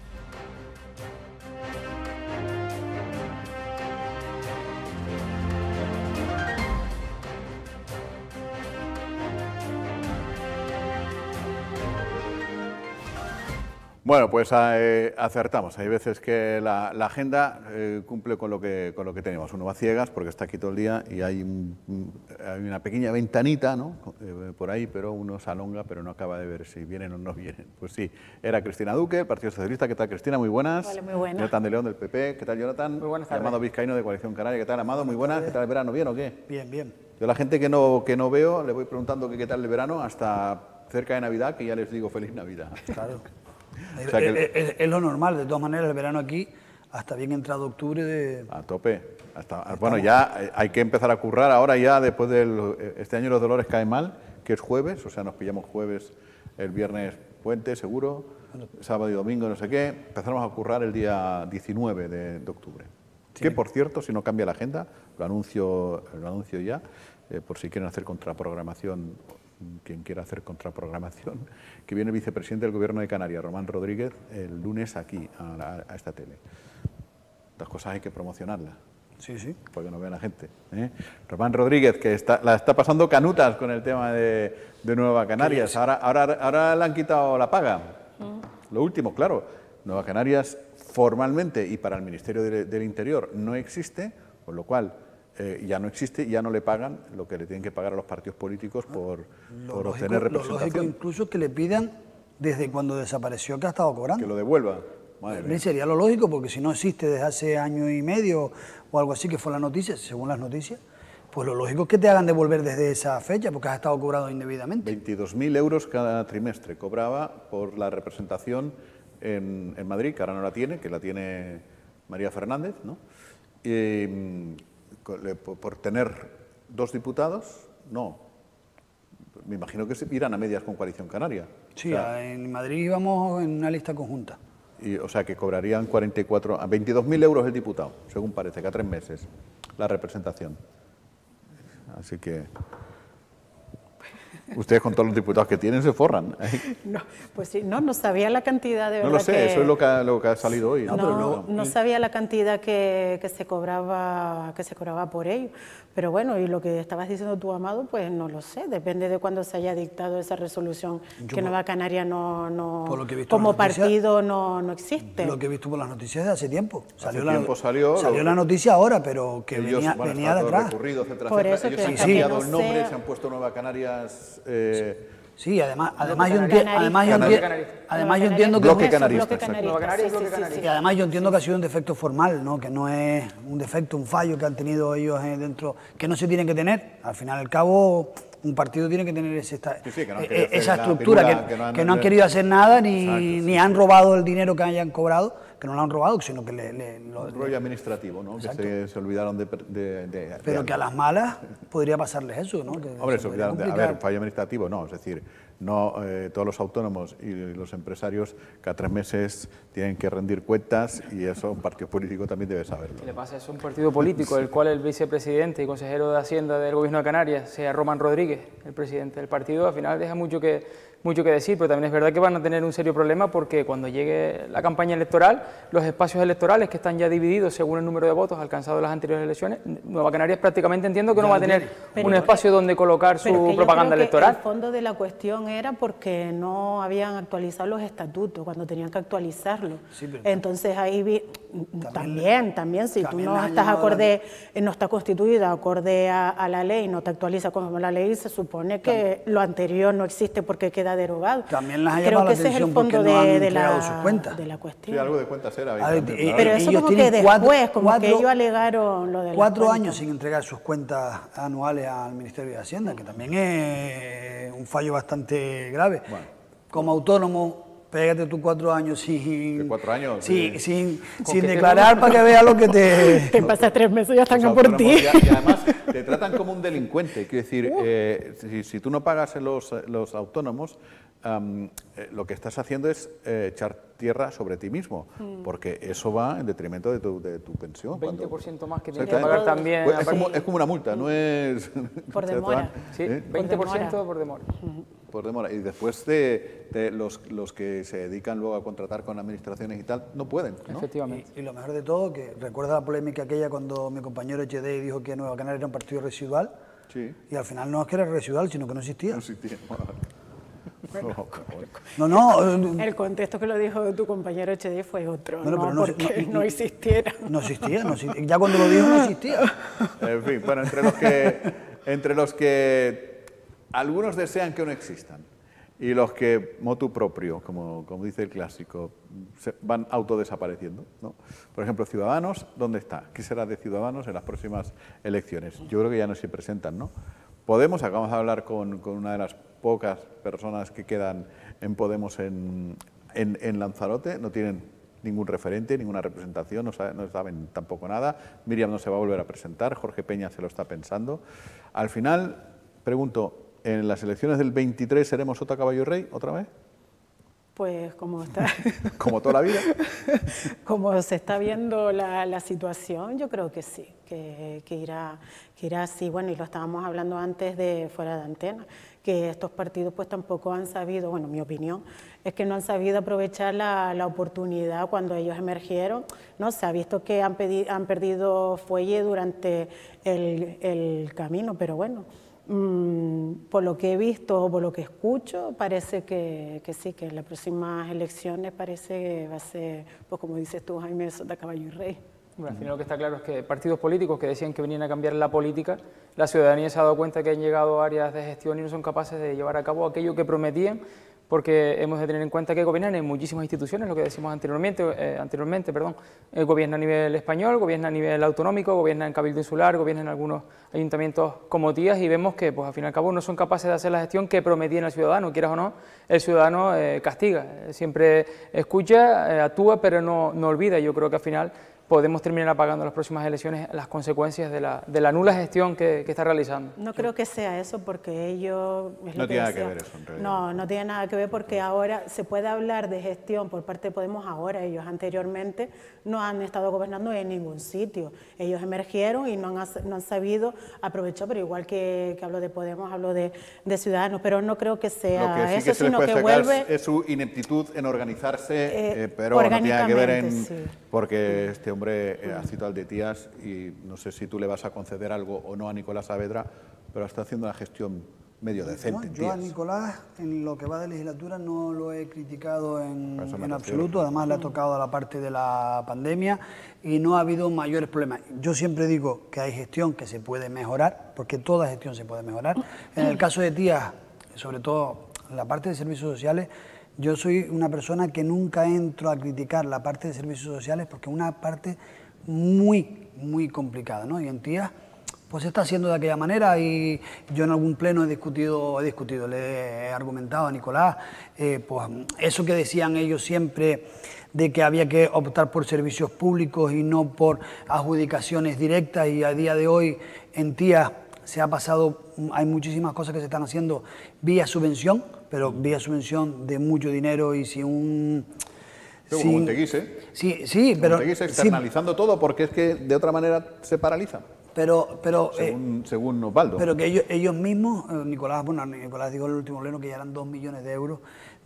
Bueno, pues eh, acertamos. Hay veces que la, la agenda eh, cumple con lo, que, con lo que tenemos. Uno va a ciegas porque está aquí todo el día y hay, un, hay una pequeña ventanita, ¿no? eh, por ahí, pero uno se alonga, pero no acaba de ver si vienen o no vienen. Pues sí, era Cristina Duque, Partido Socialista. ¿Qué tal, Cristina? Muy buenas. Vale, muy buenas. Jonathan de León, del P P. ¿Qué tal, Jonathan? Muy buenas tardes. Amado Vizcaíno, de Coalición Canaria. ¿Qué tal, Amado? Muy buenas. ¿Qué tal el verano? ¿Bien o qué? Bien, bien. Yo a la gente que no, que no veo le voy preguntando que qué tal el verano hasta cerca de Navidad, que ya les digo feliz Navidad. Claro. O sea que... es, es, es lo normal, de todas maneras, el verano aquí, hasta bien entrado octubre... De... A tope. Hasta, bueno, ya hay que empezar a currar ahora ya, después del... Este año los Dolores cae mal, que es jueves, o sea, nos pillamos jueves, el viernes puente, seguro, bueno, sábado y domingo, no sé qué. Empezamos a currar el día diecinueve de, de octubre. Sí. Que, por cierto, si no cambia la agenda, lo anuncio, lo anuncio ya, eh, por si quieren hacer contraprogramación... quien quiera hacer contraprogramación, que viene el vicepresidente del Gobierno de Canarias, Román Rodríguez, el lunes aquí, a, la, a esta tele. Estas cosas hay que promocionarlas. Sí, sí. Para que no vea la gente. ¿eh? Román Rodríguez, que está, la está pasando canutas con el tema de, de Nueva Canarias. Ahora, ahora, ahora le han quitado la paga. Mm. Lo último, claro, Nueva Canarias formalmente y para el Ministerio de, del Interior no existe, con lo cual... Eh, ya no existe, ya no le pagan lo que le tienen que pagar a los partidos políticos por, lo por lógico, obtener representación. Lo lógico incluso que le pidan desde cuando desapareció que ha estado cobrando. Que lo devuelva. Madre mía. Sería lo lógico, porque si no existe desde hace año y medio o algo así, que fue la noticia, según las noticias, pues lo lógico es que te hagan devolver desde esa fecha, porque has estado cobrado indebidamente. veintidós mil euros cada trimestre cobraba por la representación en, en Madrid, que ahora no la tiene, que la tiene María Fernández, ¿no? Y, por tener dos diputados, no. Me imagino que se irán a medias con Coalición Canaria. Sí, o sea, en Madrid íbamos en una lista conjunta. Y, o sea, que cobrarían cuarenta y cuatro, a veintidós mil euros el diputado, según parece, cada tres meses, la representación. Así que... Ustedes con todos los diputados que tienen se forran. No, pues sí, no, no sabía la cantidad de verdad. No lo sé, que... eso es lo que ha, lo que ha salido hoy. No, no, no, no sabía la cantidad que, que se cobraba que se cobraba por ello. Pero bueno, y lo que estabas diciendo tú, Amado, pues no lo sé, depende de cuándo se haya dictado esa resolución, Yo que por, Nueva Canaria no, no como partido no, no existe. Lo que he visto por las noticias de hace tiempo. Salió, hace la, tiempo salió, salió lo, la noticia ahora, pero que ellos, venía, bueno, venía de atrás. Recurrido, etcétera, por etcétera. eso ellos que han cambiado el nombre, sea... se han puesto Nueva Canarias... Eh, Sí, además, además yo, enti además yo, enti además yo entiendo que... Bloque canarista. Bloque canarista, sí, sí, sí, sí. Y además yo entiendo que ha sido un defecto formal, ¿no? Que no es un defecto, un fallo que han tenido ellos dentro, que no se tienen que tener. Al final y al cabo, un partido tiene que tener ese, esta, sí, sí, que no esa estructura, figura, que, que, no han, que no han querido hacer nada, ni, ni han robado el dinero que hayan cobrado, que no lo han robado, sino que le... le lo, un rollo le, administrativo, ¿no? Que se, se olvidaron de... de, de pero de que a las malas podría pasarles eso, ¿no? Que Hombre, se olvidaron de... A ver, fallo administrativo no, es decir, no eh, todos los autónomos y los empresarios cada tres meses tienen que rendir cuentas y eso un partido político también debe saberlo. ¿Qué le pasa? Es un partido político, el cual el vicepresidente y consejero de Hacienda del Gobierno de Canarias sea Román Rodríguez, el presidente del partido, al final deja mucho que, mucho que decir, pero también es verdad que van a tener un serio problema porque cuando llegue la campaña electoral, los espacios electorales que están ya divididos según el número de votos alcanzados en las anteriores elecciones, Nueva Canarias prácticamente entiendo que no va a tener pero, un espacio donde colocar su pero que propaganda yo creo electoral. Que el fondo de la cuestión era porque no habían actualizado los estatutos cuando tenían que actualizarlos. Sí, entonces ahí vi, también, también, también si también tú no estás acorde, la... no está constituida acorde a, a la ley, no te actualiza como la ley, se supone que también. Lo anterior no existe porque queda derogado. También las ha Creo llamado que la ese es el atención fondo porque no han de, de, entregado la, sus cuentas. de la cuestión. Sí, algo de cuentas era. A ver, también, pero eso como que después, cuatro, como cuatro, que ellos alegaron lo de Cuatro años sin entregar sus cuentas anuales al Ministerio de Hacienda, que también es un fallo bastante grave. Bueno. Como autónomo, pégate tú cuatro años sin... ¿Cuatro años? Sí, eh, sin, sin declarar para que veas lo que te... Te pasas tres meses y ya están a por ti. Ya, y además te tratan como un delincuente. Quiero decir, uh. eh, si, si tú no pagas los, los autónomos, um, eh, lo que estás haciendo es eh, echar tierra sobre ti mismo, mm. porque eso va en detrimento de tu, de tu pensión. veinte por ciento más que tienes que pagar también. Pues es, como, es como una multa, no es... Por demora. Sí, ¿eh? veinte por ciento por demora. Por demora. Y después de, de los, los que se dedican luego a contratar con administraciones y tal, no pueden, ¿no? Efectivamente. Y, y lo mejor de todo, que recuerda la polémica aquella cuando mi compañero H D dijo que Nueva Canarias era un partido residual, sí. Y al final no es que era residual, sino que no existía. No existía. Bueno, no, no. El contexto que lo dijo tu compañero H D fue otro, bueno, no, pero no porque no, no existiera. No existía, no existía, ya cuando lo dijo no existía. En fin, bueno, entre los que, entre los que algunos desean que no existan y los que, motu propio, como, como dice el clásico, se van autodesapareciendo, ¿no? Por ejemplo, Ciudadanos, ¿dónde está? ¿Qué será de Ciudadanos en las próximas elecciones? Yo creo que ya no se presentan, ¿no? Podemos, acabamos de hablar con, con una de las pocas personas que quedan en Podemos en, en, en Lanzarote, no tienen ningún referente, ninguna representación, no saben, no saben tampoco nada. Miriam no se va a volver a presentar, Jorge Peña se lo está pensando. Al final, pregunto, ¿en las elecciones del veintitrés seremos Sota Caballo y Rey otra vez? Pues como está... ¿Como toda la vida? Como se está viendo la, la situación, yo creo que sí, que, que, irá, que irá así. Bueno, y lo estábamos hablando antes de fuera de antena, que estos partidos pues tampoco han sabido, bueno, mi opinión, es que no han sabido aprovechar la, la oportunidad cuando ellos emergieron, ¿no? Se ha visto que han, pedi, han perdido fuelle durante el, el camino, pero bueno... Mm, por lo que he visto o por lo que escucho, parece que, que sí, que en las próximas elecciones parece que va a ser, pues como dices tú, Jaime, Sota Caballo y Rey. Bueno, al final lo que está claro es que partidos políticos que decían que venían a cambiar la política, la ciudadanía se ha dado cuenta que han llegado a áreas de gestión y no son capaces de llevar a cabo aquello que prometían, porque hemos de tener en cuenta que gobiernan en muchísimas instituciones, lo que decimos anteriormente, eh, anteriormente perdón, eh, gobierna a nivel español, gobierna a nivel autonómico, gobierna en Cabildo Insular, gobierna en algunos ayuntamientos como Tías y vemos que pues al fin y al cabo no son capaces de hacer la gestión que prometían al ciudadano, quieras o no, el ciudadano eh, castiga, siempre escucha, eh, actúa pero no, no olvida, yo creo que al final podemos terminar pagando en las próximas elecciones las consecuencias de la, de la nula gestión que, que está realizando. No creo que sea eso porque ellos... Es no lo tiene nada decía. que ver eso en realidad. No, no tiene nada que ver porque ahora se puede hablar de gestión por parte de Podemos ahora, ellos anteriormente no han estado gobernando en ningún sitio. Ellos emergieron y no han, no han sabido aprovechar, pero igual que, que hablo de Podemos, hablo de, de Ciudadanos, pero no creo que sea Lo que sí eso, que se sino les puede que vuelve... es su ineptitud en organizarse, eh, eh, pero no tiene nada que ver en... sí. Porque este hombre eh, ha citado al de Tías y no sé si tú le vas a conceder algo o no a Nicolás Saavedra, pero está haciendo una gestión medio decente. No, yo a Nicolás en lo que va de legislatura no lo he criticado en, en me absoluto, además le ha tocado a la parte de la pandemia y no ha habido mayores problemas. Yo siempre digo que hay gestión que se puede mejorar, porque toda gestión se puede mejorar. En el caso de Tías, sobre todo la parte de servicios sociales, yo soy una persona que nunca entro a criticar la parte de servicios sociales porque es una parte muy, muy complicada, ¿no? Y en Tías, pues se está haciendo de aquella manera y yo en algún pleno he discutido, he discutido, le he argumentado a Nicolás, eh, pues eso que decían ellos siempre de que había que optar por servicios públicos y no por adjudicaciones directas, y a día de hoy en Tías se ha pasado, hay muchísimas cosas que se están haciendo vía subvención, pero vía subvención de mucho dinero y sin un... Sin, como en Teguise. Sí, sí, pero... Teguise externalizando sí, todo porque es que de otra manera se paraliza. Pero, pero, según, eh, según Osvaldo. Pero que ellos, ellos mismos, eh, Nicolás, bueno, Nicolás dijo en el último pleno que ya eran dos millones de euros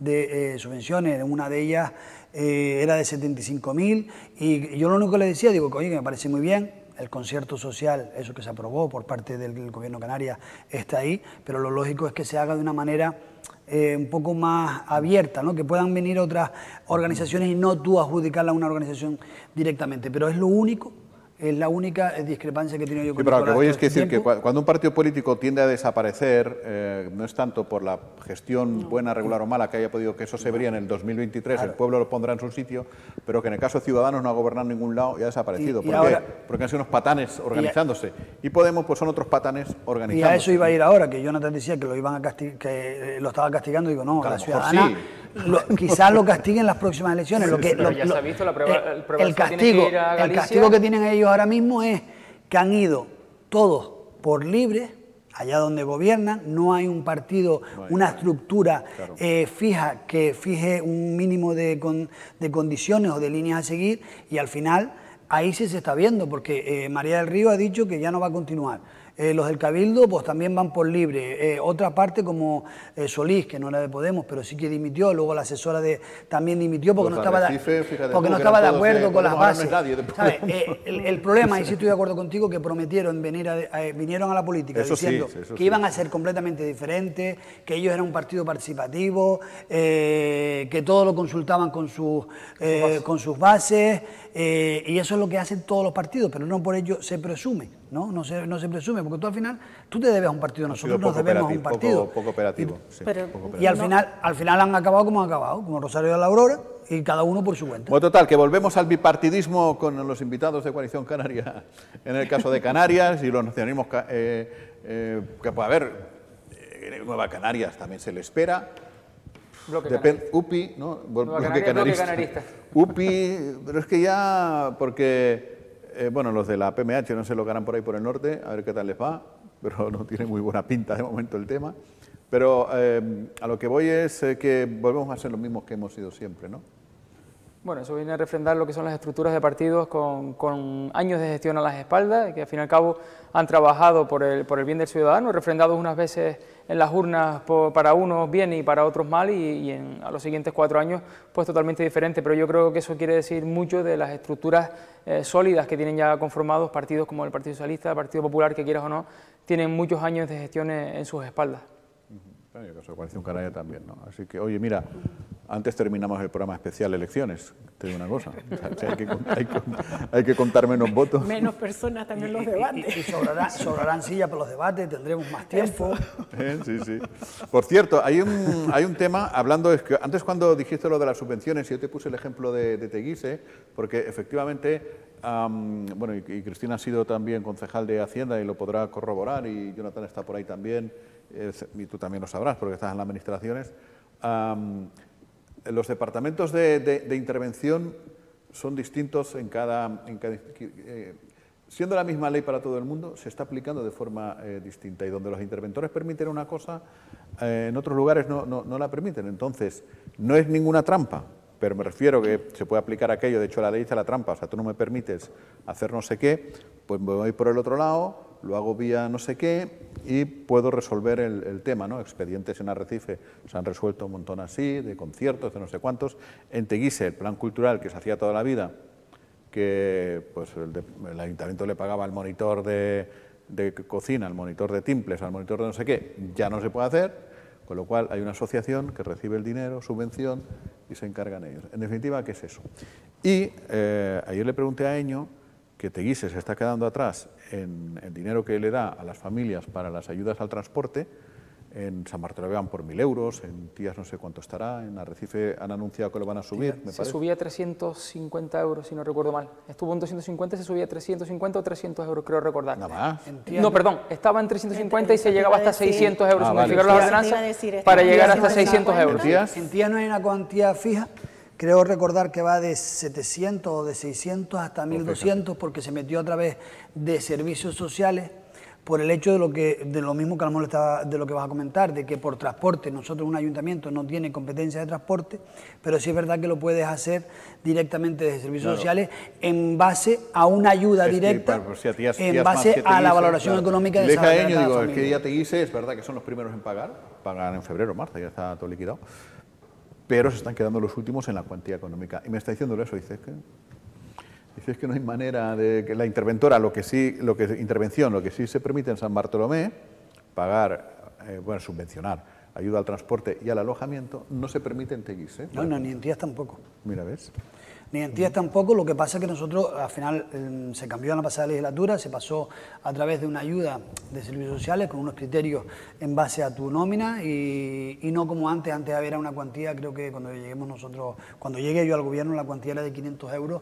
de eh, subvenciones, una de ellas eh, era de setenta y cinco mil, y yo lo único que le decía, digo, que oye, que me parece muy bien, el concierto social, eso que se aprobó por parte del Gobierno de Canarias, está ahí, pero lo lógico es que se haga de una manera eh, un poco más abierta, ¿no? Que puedan venir otras organizaciones y no tú adjudicarla a una organización directamente, pero es lo único. Es la única discrepancia que he tenido yo con sí, pero Nicolás. Lo que voy es que decir tiempo. que cuando un partido político tiende a desaparecer, eh, no es tanto por la gestión no. buena, regular o mala que haya podido, que eso se vería en el dos mil veintitrés, claro. El pueblo lo pondrá en su sitio, pero que en el caso de Ciudadanos no ha gobernado en ningún lado y ha desaparecido. Y, y ¿Por ahora, qué? Porque han sido unos patanes organizándose. Y, a, y Podemos, pues son otros patanes organizándose. Y a eso iba a ir ahora, que Jonathan decía que lo iban a castigar, que lo estaba castigando, digo, no, la Ciudadana... Sí. Lo, quizás lo castiguen en las próximas elecciones. Lo que, pero lo, ya se ha visto la prueba, el, el, castigo, que el castigo que tienen ellos ahora mismo es que han ido todos por libre, allá donde gobiernan, no hay un partido, no hay, una estructura claro. eh, fija que fije un mínimo de, con, de condiciones o de líneas a seguir, y al final ahí sí se está viendo, porque eh, María del Río ha dicho que ya no va a continuar. Eh, los del Cabildo pues también van por libre. Eh, otra parte como eh, Solís, que no era de Podemos, pero sí que dimitió, luego la asesora de, también dimitió porque los no estaba, Arrecife, de, porque no estaba de acuerdo con las bases. No ¿sabes? Eh, el, el problema, y sí estoy de acuerdo contigo, que prometieron venir a, a, vinieron a la política eso diciendo sí, que sí. iban a ser completamente diferentes, que ellos eran un partido participativo, eh, que todo lo consultaban con sus, eh, con sus bases, eh, y eso es lo que hacen todos los partidos, pero no por ello se presume, ¿no? No se, no se presume, porque tú al final, tú te debes a un partido, nosotros nos debemos a un partido. Poco, poco operativo, y, sí, pero, poco operativo. Y al final, al final han acabado como han acabado, como Rosario de la Aurora, y cada uno por su cuenta. Bueno, total, que volvemos al bipartidismo con los invitados de Coalición Canaria, en el caso de Canarias, y los nacionalismos eh, eh, que puede haber, eh, Nueva Canarias también se le espera. Bloque Depende, U P I, ¿no? Bloque Canarias, canarista. canarista. U P I, pero es que ya, porque, eh, bueno, los de la P M H no se lo ganan por ahí por el norte, a ver qué tal les va, pero no tiene muy buena pinta de momento el tema. Pero eh, a lo que voy es eh, que volvemos a ser los mismos que hemos sido siempre, ¿no? Bueno, eso viene a refrendar lo que son las estructuras de partidos con, con años de gestión a las espaldas, que al fin y al cabo han trabajado por el, por el bien del ciudadano, refrendados unas veces en las urnas por, para unos bien y para otros mal, y, y en, a los siguientes cuatro años pues totalmente diferente, pero yo creo que eso quiere decir mucho de las estructuras eh, sólidas que tienen ya conformados partidos como el Partido Socialista, el Partido Popular, que quieras o no, tienen muchos años de gestión en, en sus espaldas. En el caso de Coalición Canaria también, ¿no? Así que, oye, mira, antes terminamos el programa especial elecciones, te digo una cosa, o sea, hay, que, hay, que, hay que contar menos votos. Menos personas también los debates. Y, y, y sobrarán, sobrarán sillas para los debates, tendremos más tiempo. ¿Eh? Sí, sí. Por cierto, hay un, hay un tema, hablando, es que antes cuando dijiste lo de las subvenciones, yo te puse el ejemplo de, de Teguise, porque efectivamente, um, bueno, y, y Cristina ha sido también concejal de Hacienda y lo podrá corroborar, y Jonathan está por ahí también, y tú también lo sabrás porque estás en las administraciones, um, los departamentos de, de, de intervención son distintos en cada... En cada eh, siendo la misma ley para todo el mundo, se está aplicando de forma eh, distinta, y donde los interventores permiten una cosa, eh, en otros lugares no, no, no la permiten. Entonces, no es ninguna trampa, pero me refiero que se puede aplicar aquello, de hecho la ley dice la trampa, o sea, tú no me permites hacer no sé qué, pues me voy por el otro lado, lo hago vía no sé qué y puedo resolver el, el tema, ¿no? Expedientes en Arrecife se han resuelto un montón así, de conciertos, de no sé cuántos. En Teguise, el plan cultural que se hacía toda la vida, que pues el, de, el ayuntamiento le pagaba al monitor de, de cocina, al monitor de timples, al monitor de no sé qué, ya no se puede hacer, con lo cual hay una asociación que recibe el dinero, subvención, y se encargan ellos. En definitiva, ¿qué es eso? Y eh, ayer le pregunté a Eño que Teguise se está quedando atrás en el dinero que le da a las familias para las ayudas al transporte, en San Bartolomé van por mil euros, en Tías no sé cuánto estará, en Arrecife han anunciado que lo van a subir, me Se parece. subía a trescientos cincuenta euros, si no recuerdo mal. Estuvo en doscientos cincuenta, se subía a trescientos cincuenta o trescientos euros, creo recordar. Nada más. No, perdón, estaba en trescientos cincuenta y se llegaba hasta seiscientos euros, Ah, si vale. modificaron las ordenanzas, para llegar hasta seiscientos euros. En Tías no hay una cuantía fija. Creo recordar que va de setecientos o de seiscientos hasta mil doscientos, porque se metió a través de servicios sociales por el hecho de lo que de lo mismo que a lo mejor estaba, de lo que vas a comentar, de que por transporte, nosotros un ayuntamiento no tiene competencia de transporte, pero sí es verdad que lo puedes hacer directamente desde servicios Claro. sociales en base a una ayuda Es que, directa, claro, pues si a Tías- en Tías base más que te a la guise, valoración claro. económica de Le esa dije a de ellos, cada digo, es familia. que ya te guise, es verdad que son los primeros en pagar, pagan en febrero, marzo, ya está todo liquidado, pero se están quedando los últimos en la cuantía económica. Y me está diciendo eso, dice, es que... Dice, es que no hay manera de que la interventora, lo que sí, lo que intervención, lo que sí se permite en San Bartolomé, pagar, eh, bueno, subvencionar ayuda al transporte y al alojamiento, no se permite en Teguise. ¿eh? No, no, ni en Tías tampoco. Mira, ¿ves? Ni en Tías tampoco, lo que pasa es que nosotros, al final, eh, se cambió en la pasada legislatura, se pasó a través de una ayuda de servicios sociales con unos criterios en base a tu nómina y, y no como antes, antes había una cuantía, creo que cuando lleguemos nosotros, cuando llegué yo al gobierno, la cuantía era de quinientos euros,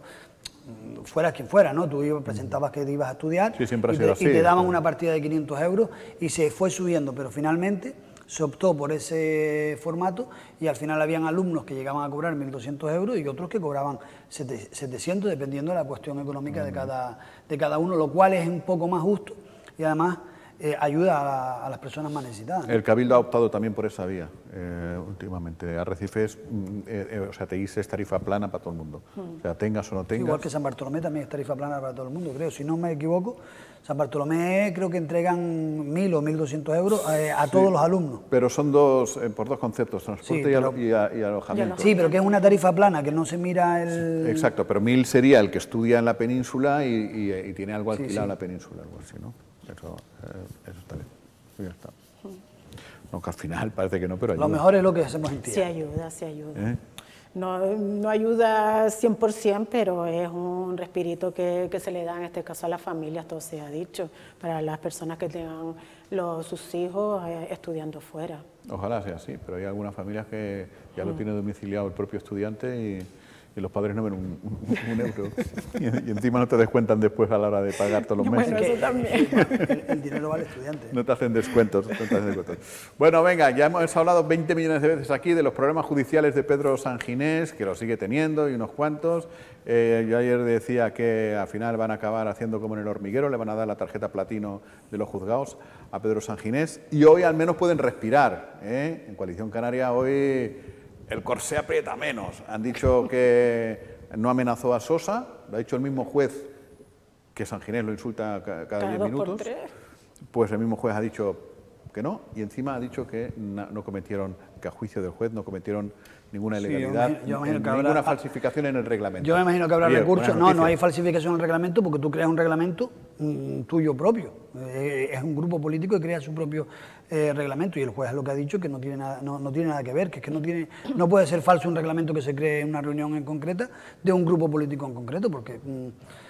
fuera quien fuera, ¿no? Tú ibas, presentabas que te ibas a estudiar Sí, siempre ha y, sido te, así, y te daban sí. una partida de quinientos euros y se fue subiendo, pero finalmente se optó por ese formato y al final habían alumnos que llegaban a cobrar mil doscientos euros y otros que cobraban setecientos, dependiendo de la cuestión económica de cada, de cada uno, lo cual es un poco más justo y además eh, ayuda a, la- a las personas más necesitadas, ¿no? El Cabildo ha optado también por esa vía eh, últimamente. Arrecife es, mm, eh, eh, o sea, Teguise es tarifa plana para todo el mundo. O sea, tengas o no tengas. Igual que San Bartolomé también es tarifa plana para todo el mundo, creo. Si no me equivoco, San Bartolomé creo que entregan mil o mil doscientos euros eh, a Sí, todos los alumnos. Pero son dos, eh, por dos conceptos, transporte Sí, y, alo- pero- y a- y alojamiento. Sí, pero que es una tarifa plana, que no se mira el... Exacto, pero mil sería el que estudia en la península y, y- y tiene algo Sí, alquilado sí. en la península, algo así, ¿no? Eso, eh, eso está bien. Y ya está. Aunque al final parece que no, pero Lo ayuda. mejor es lo que hacemos en Tías. Sí ayuda, sí ayuda. ¿Eh? No, no ayuda cien por ciento, pero es un respirito que, que se le da en este caso a las familias, todo se ha dicho, para las personas que tengan los, sus hijos eh, estudiando fuera. Ojalá sea así, pero hay algunas familias que ya lo tiene domiciliado el propio estudiante y, y los padres no ven un, un- un euro. Y, y encima no te descuentan después a la hora de pagar todos los meses. Bueno, eso también. El, el dinero va al estudiante. No te hacen descuentos. no te hacen descuentos. Bueno, venga, ya hemos hablado veinte millones de veces aquí de los problemas judiciales de Pedro Sanginés, que los sigue teniendo y unos cuantos. Eh, yo ayer decía que al final van a acabar haciendo como en el hormiguero, le van a dar la tarjeta platino de los juzgados a Pedro Sanginés y hoy al menos pueden respirar. ¿eh? En Coalición Canaria hoy el corsé aprieta menos. Han dicho que no amenazó a Sosa, lo ha dicho el mismo juez que Sanginés lo insulta ca- cada Cada diez dos por minutos. tres. Pues el mismo juez ha dicho que no, y encima ha dicho que na- no cometieron, que a juicio del juez no cometieron ninguna Sí, yo ilegalidad, imagino- yo imagino que ninguna habrá- falsificación en el reglamento. Yo me imagino que habrá Oye, recursos. buenas No, no noticias. hay falsificación en el reglamento porque tú creas un reglamento mm, tuyo propio. Eh, es un grupo político que crea su propio eh, reglamento y el juez es lo que ha dicho que no tiene nada, no, no tiene nada que ver, que es que no tiene, no puede ser falso un reglamento que se cree en una reunión en concreta de un grupo político en concreto, porque mm,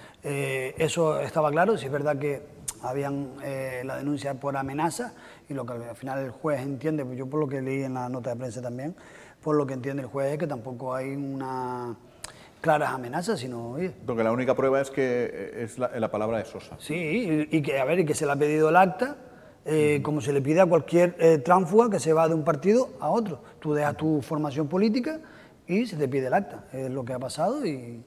eh, eso estaba claro. Si es verdad que habían eh, la denuncia por amenaza y lo que al final el juez entiende, pues yo por lo que leí en la nota de prensa también, por lo que entiende el juez es que tampoco hay una claras amenazas, sino oye, Porque la única prueba es que es la, la palabra de Sosa. sí, y, y que a ver, y que se le ha pedido el acta, eh, como se le pide a cualquier eh, tránsfuga que se va de un partido a otro. Tú dejas tu formación política y se te pide el acta. Es lo que ha pasado y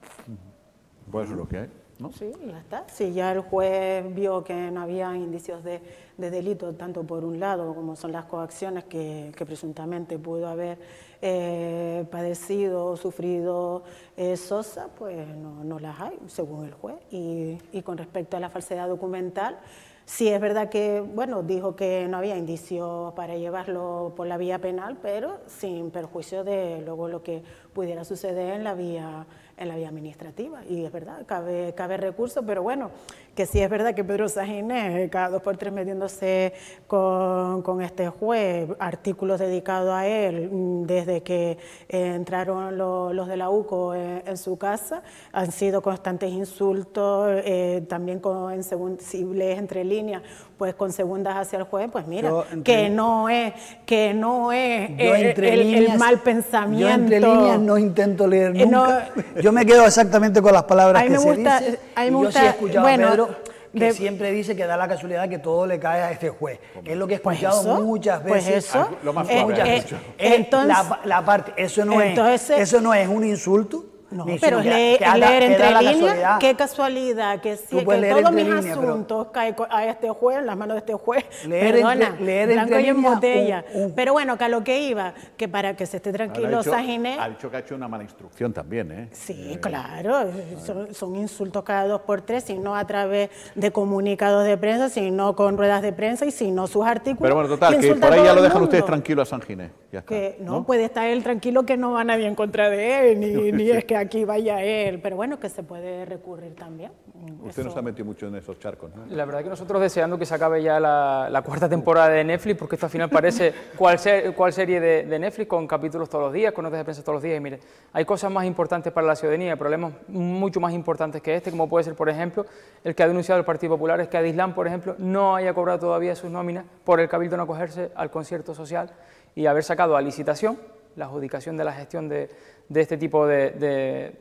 Pues eso es lo que hay, ¿no? Sí, ya está. Si ya el juez vio que no había indicios de, de delito, tanto por un lado como son las coacciones que, que presuntamente pudo haber eh, padecido o sufrido eh, Sosa, pues no, no las hay, según el juez. Y, y con respecto a la falsedad documental, sí es verdad que, bueno, dijo que no había indicios para llevarlo por la vía penal, pero sin perjuicio de luego lo que pudiera suceder en la vía en la vía administrativa. Y es verdad, cabe, cabe recurso, pero bueno, que sí es verdad que Pedro Saginés, cada dos por tres metiéndose con, con este juez, artículos dedicados a él, desde que eh, entraron lo, los de la U C O en, en su casa, han sido constantes insultos, eh, también con, en segun, si lees entre líneas, pues con segundas hacia el juez, pues mira, yo, entre, que no es, que no es el, el, líneas, el mal pensamiento. Yo entre líneas no intento leer nunca, no, yo me quedo exactamente con las palabras que se gusta, dicen, a mí y me yo gusta, sí he escuchado bueno, a Pedro que de, siempre dice que da la casualidad que todo le cae a este juez. Es lo que he escuchado pues eso, muchas veces. Pues eso, lo más eh, muchas eh, veces. Eh, entonces, la, la parte, eso no, entonces, es, eso no es un insulto. No, ni pero que, leer, que haga, leer que entre la líneas, casualidad. qué casualidad, que, si, que todos mis línea, asuntos caen a este juez, en las manos de este juez, leer perdona, entre, leer blanco entre y en líneas, botella. Un, un, pero bueno, que a lo que iba, que para que se esté tranquilo Saginés... Ha dicho que ha hecho una mala instrucción también, ¿eh? Sí, eh, claro, son, son insultos cada dos por tres, si no a través de comunicados de prensa, si no con ruedas de prensa y si no sus artículos. Pero bueno, total, que por ahí ya lo dejan ustedes tranquilo a Saginés. Ya está, que no, ¿no? puede estar él tranquilo que no va nadie en contra de él, ni, ni es que aquí vaya él, pero bueno, que se puede recurrir también. Usted Eso... no se ha metido mucho en esos charcos, ¿no? La verdad que nosotros deseando que se acabe ya la, la cuarta temporada de Netflix, porque esto al final parece cuál, ser, cuál serie de, de Netflix con capítulos todos los días, con notas de prensa todos los días, y mire, hay cosas más importantes para la ciudadanía, problemas mucho más importantes que este, como puede ser, por ejemplo, el que ha denunciado el Partido Popular, es que Adislán, por ejemplo, no haya cobrado todavía sus nóminas por el Cabildo no acogerse al concierto social y haber sacado a licitación la adjudicación de la gestión de, de este tipo de, de,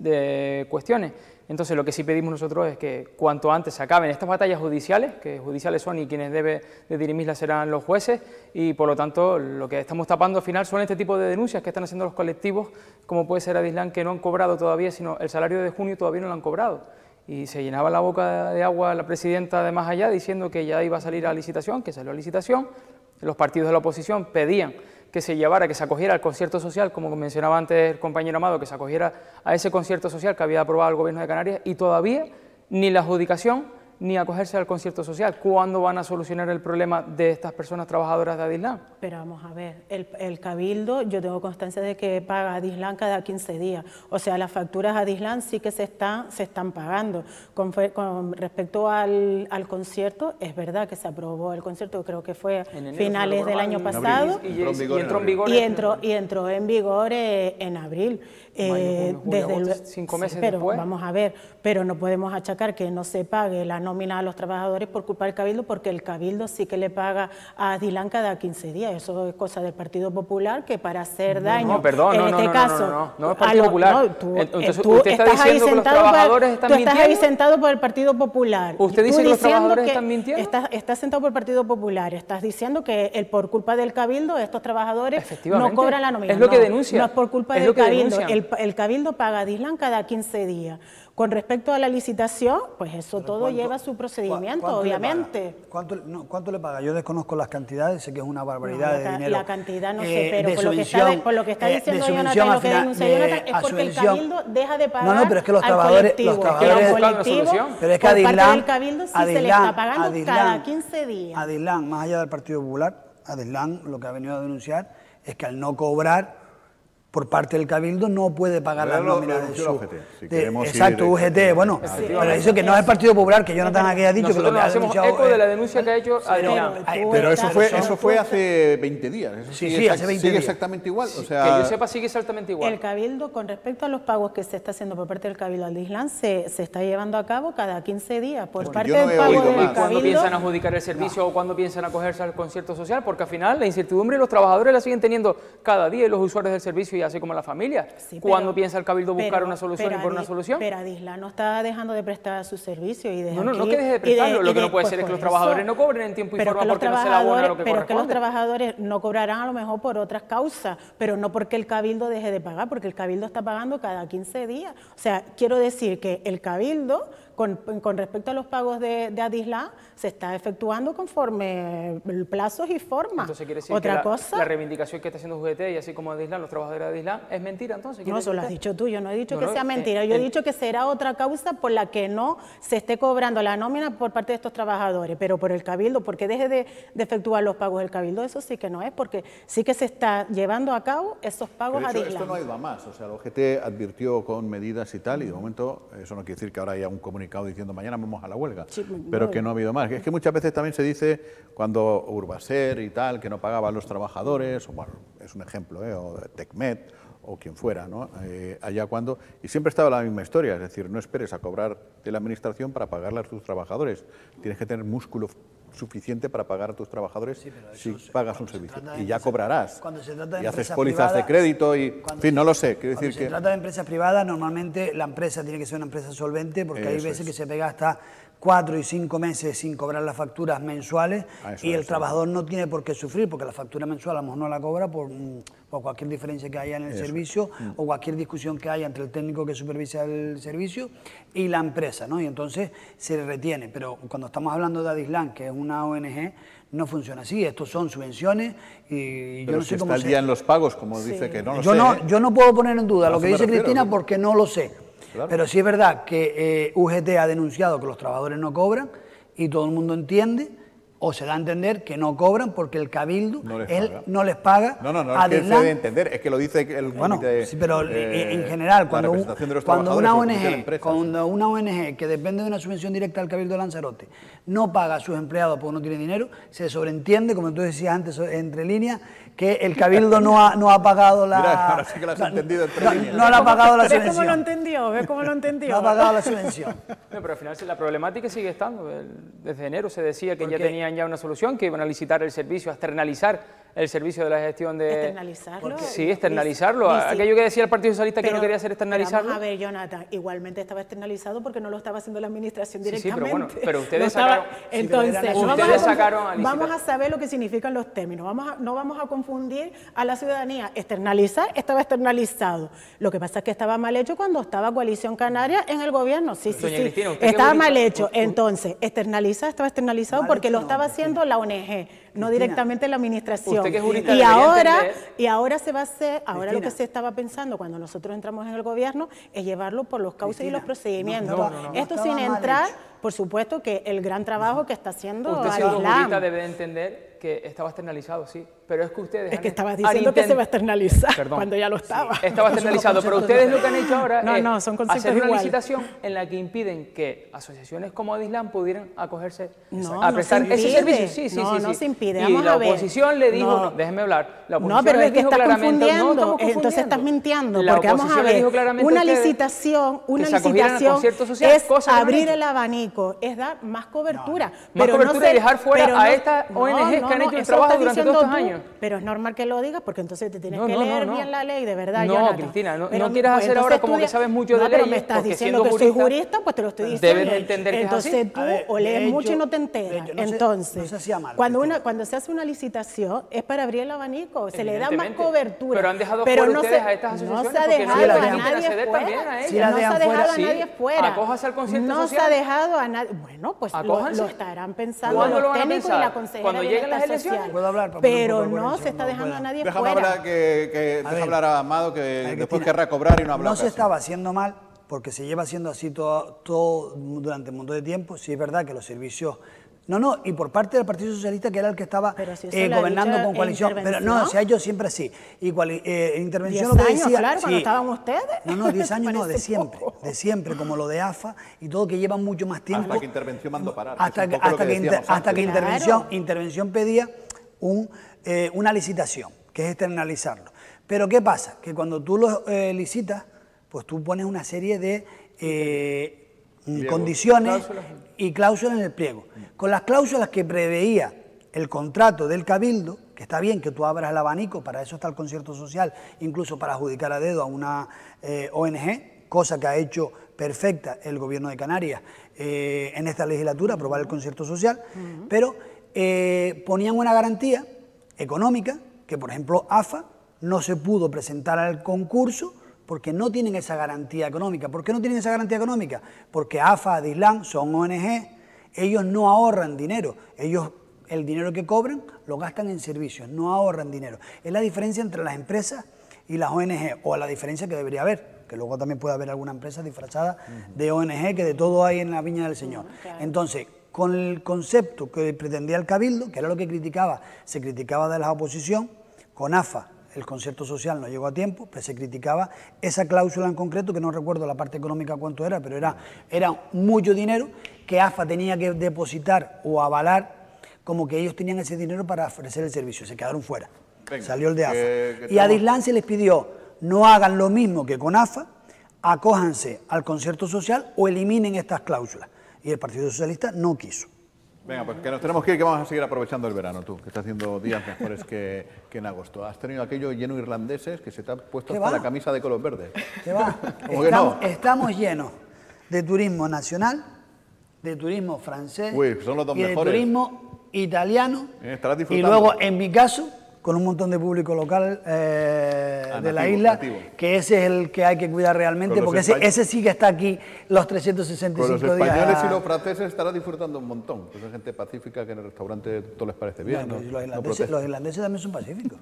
de cuestiones. Entonces, lo que sí pedimos nosotros es que cuanto antes se acaben estas batallas judiciales, que judiciales son y quienes deben de dirimirlas serán los jueces, y por lo tanto lo que estamos tapando al final son este tipo de denuncias que están haciendo los colectivos, como puede ser Adislán, que no han cobrado todavía, sino el salario de junio todavía no lo han cobrado. Y se llenaba la boca de agua la presidenta de Más Allá diciendo que ya iba a salir a licitación, que salió a licitación, los partidos de la oposición pedían que se llevara, que se acogiera al concierto social, como mencionaba antes el compañero Amado, que se acogiera a ese concierto social que había aprobado el Gobierno de Canarias, y todavía ni la adjudicación ni acogerse al concierto social. ¿Cuándo van a solucionar el problema de estas personas trabajadoras de Adislán? Pero vamos a ver, el, el Cabildo, yo tengo constancia de que paga Adislán cada quince días, o sea, las facturas a Adislán sí que se están, se están pagando. Con, con respecto al, al concierto, es verdad que se aprobó el concierto, creo que fue en finales del año pasado, y, y, y, y entró en vigor, y entró, y entró en vigor eh, en abril. Eh, Mayo, junio, desde agosto, el, cinco meses pero, después. Vamos a ver, pero no podemos achacar que no se pague la nómina a los trabajadores por culpa del Cabildo, porque el Cabildo sí que le paga a Adislán cada quince días. Eso es cosa del Partido Popular, que para hacer daño, no, no, perdón, en no, este no, no, caso, no, no, no, no es Partido lo, Popular. No, tú, Entonces, tú usted está estás diciendo que los trabajadores por, están tú mintiendo. Estás ahí sentado por el Partido Popular. ¿Usted dice tú que los trabajadores que están mintiendo? Estás, estás sentado por el Partido Popular. Estás diciendo que el, por culpa del Cabildo estos trabajadores no cobran la nómina. Es lo que no, denuncia. No es por culpa es del Cabildo. El, el Cabildo paga a Adislán cada quince días. Con respecto a la licitación, pues eso Pero todo ¿cuánto, lleva su procedimiento, ¿cuánto obviamente. Le ¿Cuánto, no, ¿Cuánto le paga? Yo desconozco las cantidades, sé que es una barbaridad no, de la, dinero. La cantidad no eh, sé, pero por lo, que está, por lo que está diciendo eh, Jonathan, lo que denuncia de, Jonathan, es porque el Cabildo deja de pagar. No, no, pero es que los trabajadores. Los trabajadores colectivo, pero es que por Adislán, parte del Cabildo sí Adislán, se le está pagando Adislán, cada quince días. Adislán, más allá del Partido Popular, Adislán lo que ha venido a denunciar es que al no cobrar por parte del Cabildo no puede pagar las nóminas de su... Si de, exacto, U G T, bueno, sí, pero eso que no es el Partido Popular, que Jonathan aquí ha dicho nosotros que lo que nos ha hacemos denunciado... eco de la denuncia que ha hecho Adislán. Pero, pero eso fue eso fue hace veinte días. Eso sí, sigue, sí, hace veinte sigue días. exactamente igual. O sea, que yo sepa, sigue exactamente igual. El Cabildo, con respecto a los pagos que se está haciendo por parte del Cabildo al Adislán, se, se está llevando a cabo cada quince días por bueno, parte no del pago del Cabildo. ¿Y cuándo piensan adjudicar el servicio no. o cuándo piensan acogerse al concierto social? Porque al final la incertidumbre los trabajadores la siguen teniendo cada día y los usuarios del servicio y así como la familia. Sí, ¿Cuándo piensa el Cabildo buscar pero, una solución y por una solución? Pero Adislán no está dejando de prestar su servicio y No, no, no que deje de prestarlo. De, lo que no puede pues ser es que los eso, trabajadores no cobren en tiempo y forma porque no se le abona lo que Pero corresponde. es que los trabajadores no cobrarán a lo mejor por otras causas, pero no porque el Cabildo deje de pagar, porque el Cabildo está pagando cada quince días. O sea, quiero decir que el Cabildo, con, con respecto a los pagos de, de Adislan, se está efectuando conforme plazos y formas. Entonces quiere decir Otra que la, cosa, la reivindicación que está haciendo U G T y así como Adislan, los trabajadores de Adislan, ¿es mentira entonces? no, eso lo has dicho tú, yo no he dicho No, que no, sea eh, mentira, yo eh, he dicho que será otra causa por la que no se esté cobrando la nómina por parte de estos trabajadores, pero por el Cabildo, porque deje de, de efectuar los pagos del Cabildo, eso sí que no es, porque sí que se está llevando a cabo esos pagos Pero a hecho, Adislan. esto no ha ido a más, o sea, la O G T advirtió con medidas y tal, y de momento eso no quiere decir que ahora haya un comunicado diciendo mañana vamos a la huelga, Sí, pero no. que no ha habido más. Es que muchas veces también se dice cuando Urbaser y tal, que no pagaban los trabajadores, o bueno, es un ejemplo, ¿eh? O Tecmet, o quien fuera, ¿no? Eh, allá cuando, y siempre estaba la misma historia, es decir, no esperes a cobrar de la administración para pagarle a tus trabajadores, tienes que tener músculo suficiente para pagar a tus trabajadores Sí, pero si eso es- pagas un cuando se servicio, trata de y ya empresa- cobrarás, cuando se trata de y haces empresa pólizas de privada- crédito, y, en cuando fin, se- no lo sé, quiero Cuando decir se que... trata de empresa privada, normalmente la empresa tiene que ser una empresa solvente, porque hay Eso veces es. que se pega hasta cuatro y cinco meses sin cobrar las facturas mensuales Ah, eso y el es, trabajador no tiene por qué sufrir, porque la factura mensual a lo mejor no la cobra por, mm, por cualquier diferencia que haya en el Eso. servicio o cualquier discusión que haya entre el técnico que supervisa el servicio y la empresa, ¿no? Y entonces se retiene. Pero cuando estamos hablando de Adislan, que es una O N G, no funciona así. Estos son subvenciones y yo Pero no si sé está cómo al se... día en los pagos, como dice que no lo yo sé, no, ¿eh? yo no puedo poner en duda A lo eso que me dice refiero, Cristina sí. porque no lo sé. Claro. Pero sí es verdad que eh, U G T ha denunciado que los trabajadores no cobran y todo el mundo entiende o se da a entender que no cobran porque el Cabildo No les él paga. no les paga. No, no, no, a es que se Adislan. debe entender, es que lo dice el Bueno, comité, sí, pero eh, en general, la cuando, un- representación de los cuando trabajadores una o el comité de la O N G, empresa. cuando una O N G que depende de una subvención directa del Cabildo de Lanzarote no paga a sus empleados porque no tiene dinero, se sobreentiende, como tú decías antes, entre líneas, que el Cabildo no ha, no ha pagado la... Mira, ahora sí que lo has no, entendido entre no, líneas. no le ha pagado la ¿Ves cómo lo subvención. entendió? ¿Ves cómo lo entendió? No ha pagado la subvención. No, pero al final sí, la problemática sigue estando. El- Desde enero se decía que ¿Por ya qué? tenían ya una solución, que iban a licitar el servicio, a externalizar el servicio de la gestión de... ¿Externalizarlo? Sí, externalizarlo. Dice- dice- Aquello que decía el Partido Socialista que Pero- no quería hacer pero externalizarlo. Vamos a ver, Jonathan, igualmente estaba externalizado porque no lo estaba haciendo la administración Sí, sí, pero directamente. bueno, pero ustedes Lo estaba- sacaron- sí, pero Entonces, eran- no vamos, ustedes a confu- sacaron a licitar. vamos a saber lo que significan los términos, vamos a- no vamos a confundir a la ciudadanía. Externalizar estaba externalizado. Lo que pasa es que estaba mal hecho cuando estaba Coalición Canaria en el gobierno. Sí, sí, Doña sí. Cristina, usted qué Estaba bonita- mal hecho. Entonces, externalizar estaba externalizado Mal porque hecho lo no, estaba Cristina. haciendo la O N G, no directamente la administración. Usted que es jurista y debería ahora, entender- y ahora se va a hacer, ahora lo que Cristina. se estaba pensando cuando nosotros entramos en el gobierno es llevarlo por los cauces y Cristina, los procedimientos. no, no, no, no Esto estaba sin mal entrar, hecho. por supuesto, que el gran trabajo que está haciendo Usted siendo Adislan. jurista debe de entender que estaba externalizado, sí. Pero es que ustedes... Es han- que estabas han diciendo que intent- se va a externalizar Perdón. cuando ya lo estaba. Estaba externalizado, pero ustedes lo que han hecho ahora No, es no, son conceptos hacer una iguales. licitación en la que impiden que asociaciones como Adislan pudieran acogerse No, a no prestar se ese impide. servicio. Sí, sí, No, sí, no sí. se impide. Y Vamos la a ver. oposición le dijo, No. no, déjeme hablar, la oposición No, pero les es que dijo estás claramente, no, confundiendo, estamos entonces confundiendo. estás mintiendo, La porque vamos a oposición le ver, dijo claramente a una ustedes licitación, una que se acogieran al licitación concierto social, es cosa que no han abrir hecho. el abanico, es dar más cobertura. Más pero cobertura no se- y dejar fuera pero a no- estas O N Ges que han hecho el eso trabajo estás durante diciendo todos estos tú, años. Pero es normal que lo digas porque entonces te tienes No, que no, no, leer no. bien la ley, de verdad, No, Jonathan. Cristina, no- Pero no quieras hacer entonces ahora como tú que di- sabes mucho de no, pero leyes, me estás porque diciendo siendo que soy jurista, jurista, pues te lo estoy debes diciendo. de entender que es así. Entonces tú A ver, o de lees hecho- mucho y no te de enteras. hecho, no se- Entonces, no se hacía mal, cuando, Cristina. una, cuando se hace una licitación es para abrir el abanico, se le da más Evidentemente. cobertura. Pero han dejado Pero fuera no ustedes se- a estas no se asociaciones ha porque no dejado les a permiten nadie acceder fuera. también a ellas. Sí, las no se ha dejan dejado fuera. a Sí, nadie fuera. acójase al concierto no social. se ha dejado a nadie. Bueno, pues lo, Acójanse. lo estarán pensando ¿Cuándo los lo van a técnicos y pensar? la consejera ¿Cuando de lleguen las Bienestar elecciones? Social. ¿Puedo hablar para poner un Pero poco de no coherencia se está cuando dejando a pueda? nadie Déjame fuera. hablar, que, que deja ver. hablar a Amado, que A ver, después Cristina, querrá cobrar y no habla No se casi. estaba haciendo mal porque se lleva haciendo así todo, todo durante un montón de tiempo. Sí es verdad que los servicios... No, no, y por parte del Partido Socialista, que era el que estaba Pero si eso eh, lo ha gobernando dicho con en coalición. Pero no, intervención. se ha hecho siempre así. Y cuali- eh, en intervención Diez lo que años, decía... claro, cuando sí. estaban ustedes. No, no, diez años no, de Parece siempre. poco. De siempre, como lo de A F A y todo, que llevan mucho más tiempo. Hasta que intervención mandó parar. Hasta Es un que, poco lo hasta que que, inter- decíamos hasta que antes. intervención, Claro. intervención pedía un, eh, una licitación, que es externalizarlo. Pero ¿qué pasa? Que cuando tú lo eh, licitas, pues tú pones una serie de eh, Pliego. condiciones Cláusulas. y cláusulas en el pliego. Con las cláusulas que preveía el contrato del Cabildo, que está bien que tú abras el abanico, para eso está el concierto social, incluso para adjudicar a dedo a una eh, O N G, cosa que ha hecho perfecta el Gobierno de Canarias eh, en esta legislatura, aprobar el concierto social, pero eh, ponían una garantía económica, que por ejemplo A F A no se pudo presentar al concurso porque no tienen esa garantía económica. ¿Por qué no tienen esa garantía económica? Porque A F A, Adislan son O N G, ellos no ahorran dinero, ellos el dinero que cobran lo gastan en servicios, no ahorran dinero. Es la diferencia entre las empresas y las O N G, o la diferencia que debería haber, que luego también puede haber alguna empresa disfrazada uh-huh. de O N G, que de todo hay en la viña del Señor. Uh-huh, claro. Entonces, con el concepto que pretendía el Cabildo, que era lo que criticaba, se criticaba de la oposición, con A F A el concierto social no llegó a tiempo, pues se criticaba esa cláusula en concreto, que no recuerdo la parte económica cuánto era, pero era, era mucho dinero que A F A tenía que depositar o avalar como que ellos tenían ese dinero para ofrecer el servicio, se quedaron fuera. Venga, salió el de A F A. Que, que y a Adislan se les pidió, no hagan lo mismo que con A F A, acójanse al concierto social o eliminen estas cláusulas. Y el Partido Socialista no quiso. Venga, pues que nos tenemos que ir, que vamos a seguir aprovechando el verano, tú, que estás haciendo días mejores que, que en agosto. Has tenido aquello lleno de irlandeses que se te han puesto hasta va? la camisa de color verde. ¿Qué va? Estamos, no? estamos llenos de turismo nacional, de turismo francés Uy, son los dos y mejores. de turismo italiano. Eh, disfrutando. Y luego, en mi caso, con un montón de público local eh, ah, de nativo, la isla, nativo. que ese es el que hay que cuidar realmente, porque ese, ese sí que está aquí los trescientos sesenta y cinco días. Con los españoles días. y los franceses estarán disfrutando un montón, pues es gente pacífica que en el restaurante todo les parece bien. No, no, los, irlandeses, no los irlandeses también son pacíficos.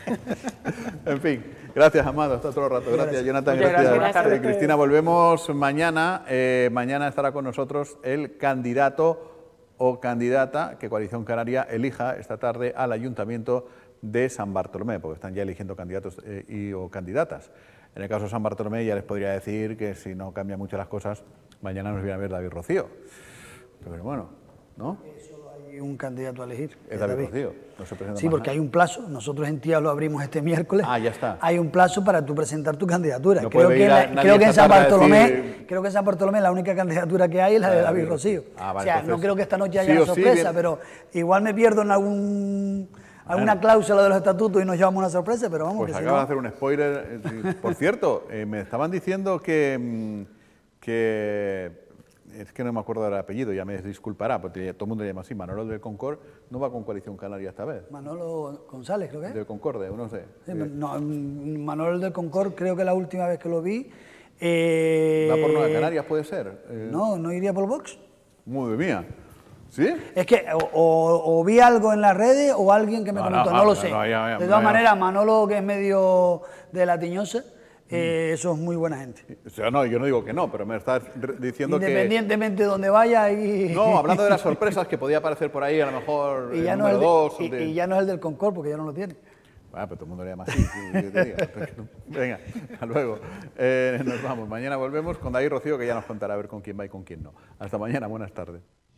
En fin, gracias, Amado, hasta otro rato. Gracias, gracias. Jonathan, gracias. gracias. gracias. Eh, Cristina, volvemos mañana. Eh, mañana estará con nosotros el candidato o candidata que Coalición Canaria elija esta tarde al Ayuntamiento de San Bartolomé, porque están ya eligiendo candidatos eh, y o candidatas. En el caso de San Bartolomé ya les podría decir que si no cambian mucho las cosas, mañana nos viene a ver David Rocío. Pero bueno, ¿no? Solo hay un candidato a elegir. Es David, David Rocío. No se presenta sí, porque más, hay un plazo. Nosotros en Tía lo abrimos este miércoles. Ah, ya está. Hay un plazo para tú presentar tu candidatura. No creo, que la, la, creo que en San Bartolomé, decir... creo que en San Bartolomé la única candidatura que hay es la de David Rocío. Ah, vale, o sea, entonces, no creo que esta noche haya sí una sorpresa, sí, pero igual me pierdo en algún... alguna bueno. cláusula de los estatutos y nos llevamos una sorpresa, pero vamos. Pues que acabas si no... de hacer un spoiler. Eh, por cierto, eh, me estaban diciendo que, que, es que no me acuerdo del apellido, ya me disculpará, porque todo el mundo le llama así, Manolo del Concord, no va con Coalición Canaria esta vez. Manolo González, creo que es. Del Concorde, no sé. Sí, no, Manolo del Concord, creo que la última vez que lo vi... Eh... ¿Va por Nueva Canarias, puede ser? Eh... No, ¿no iría por Vox? Muy mía. ¿Sí? Es que o, o, o vi algo en las redes o alguien que me no, comentó, no, no lo sé. No, ya, ya, de todas ya, maneras, Manolo, que es medio de la Tiñosa, eh, eso es muy buena gente. O sea, no, yo no digo que no, pero me estás diciendo Independientemente que... Independientemente de donde vaya y... No, hablando de las sorpresas que podía aparecer por ahí, a lo mejor y ya el no número de, dos... Y, de... y ya no es el del Concord, porque ya no lo tiene. Bueno, pero todo el mundo le llama así. Yo te digo. Venga, hasta luego. Eh, nos vamos. Mañana volvemos con David Rocío, que ya nos contará a ver con quién va y con quién no. Hasta mañana, buenas tardes.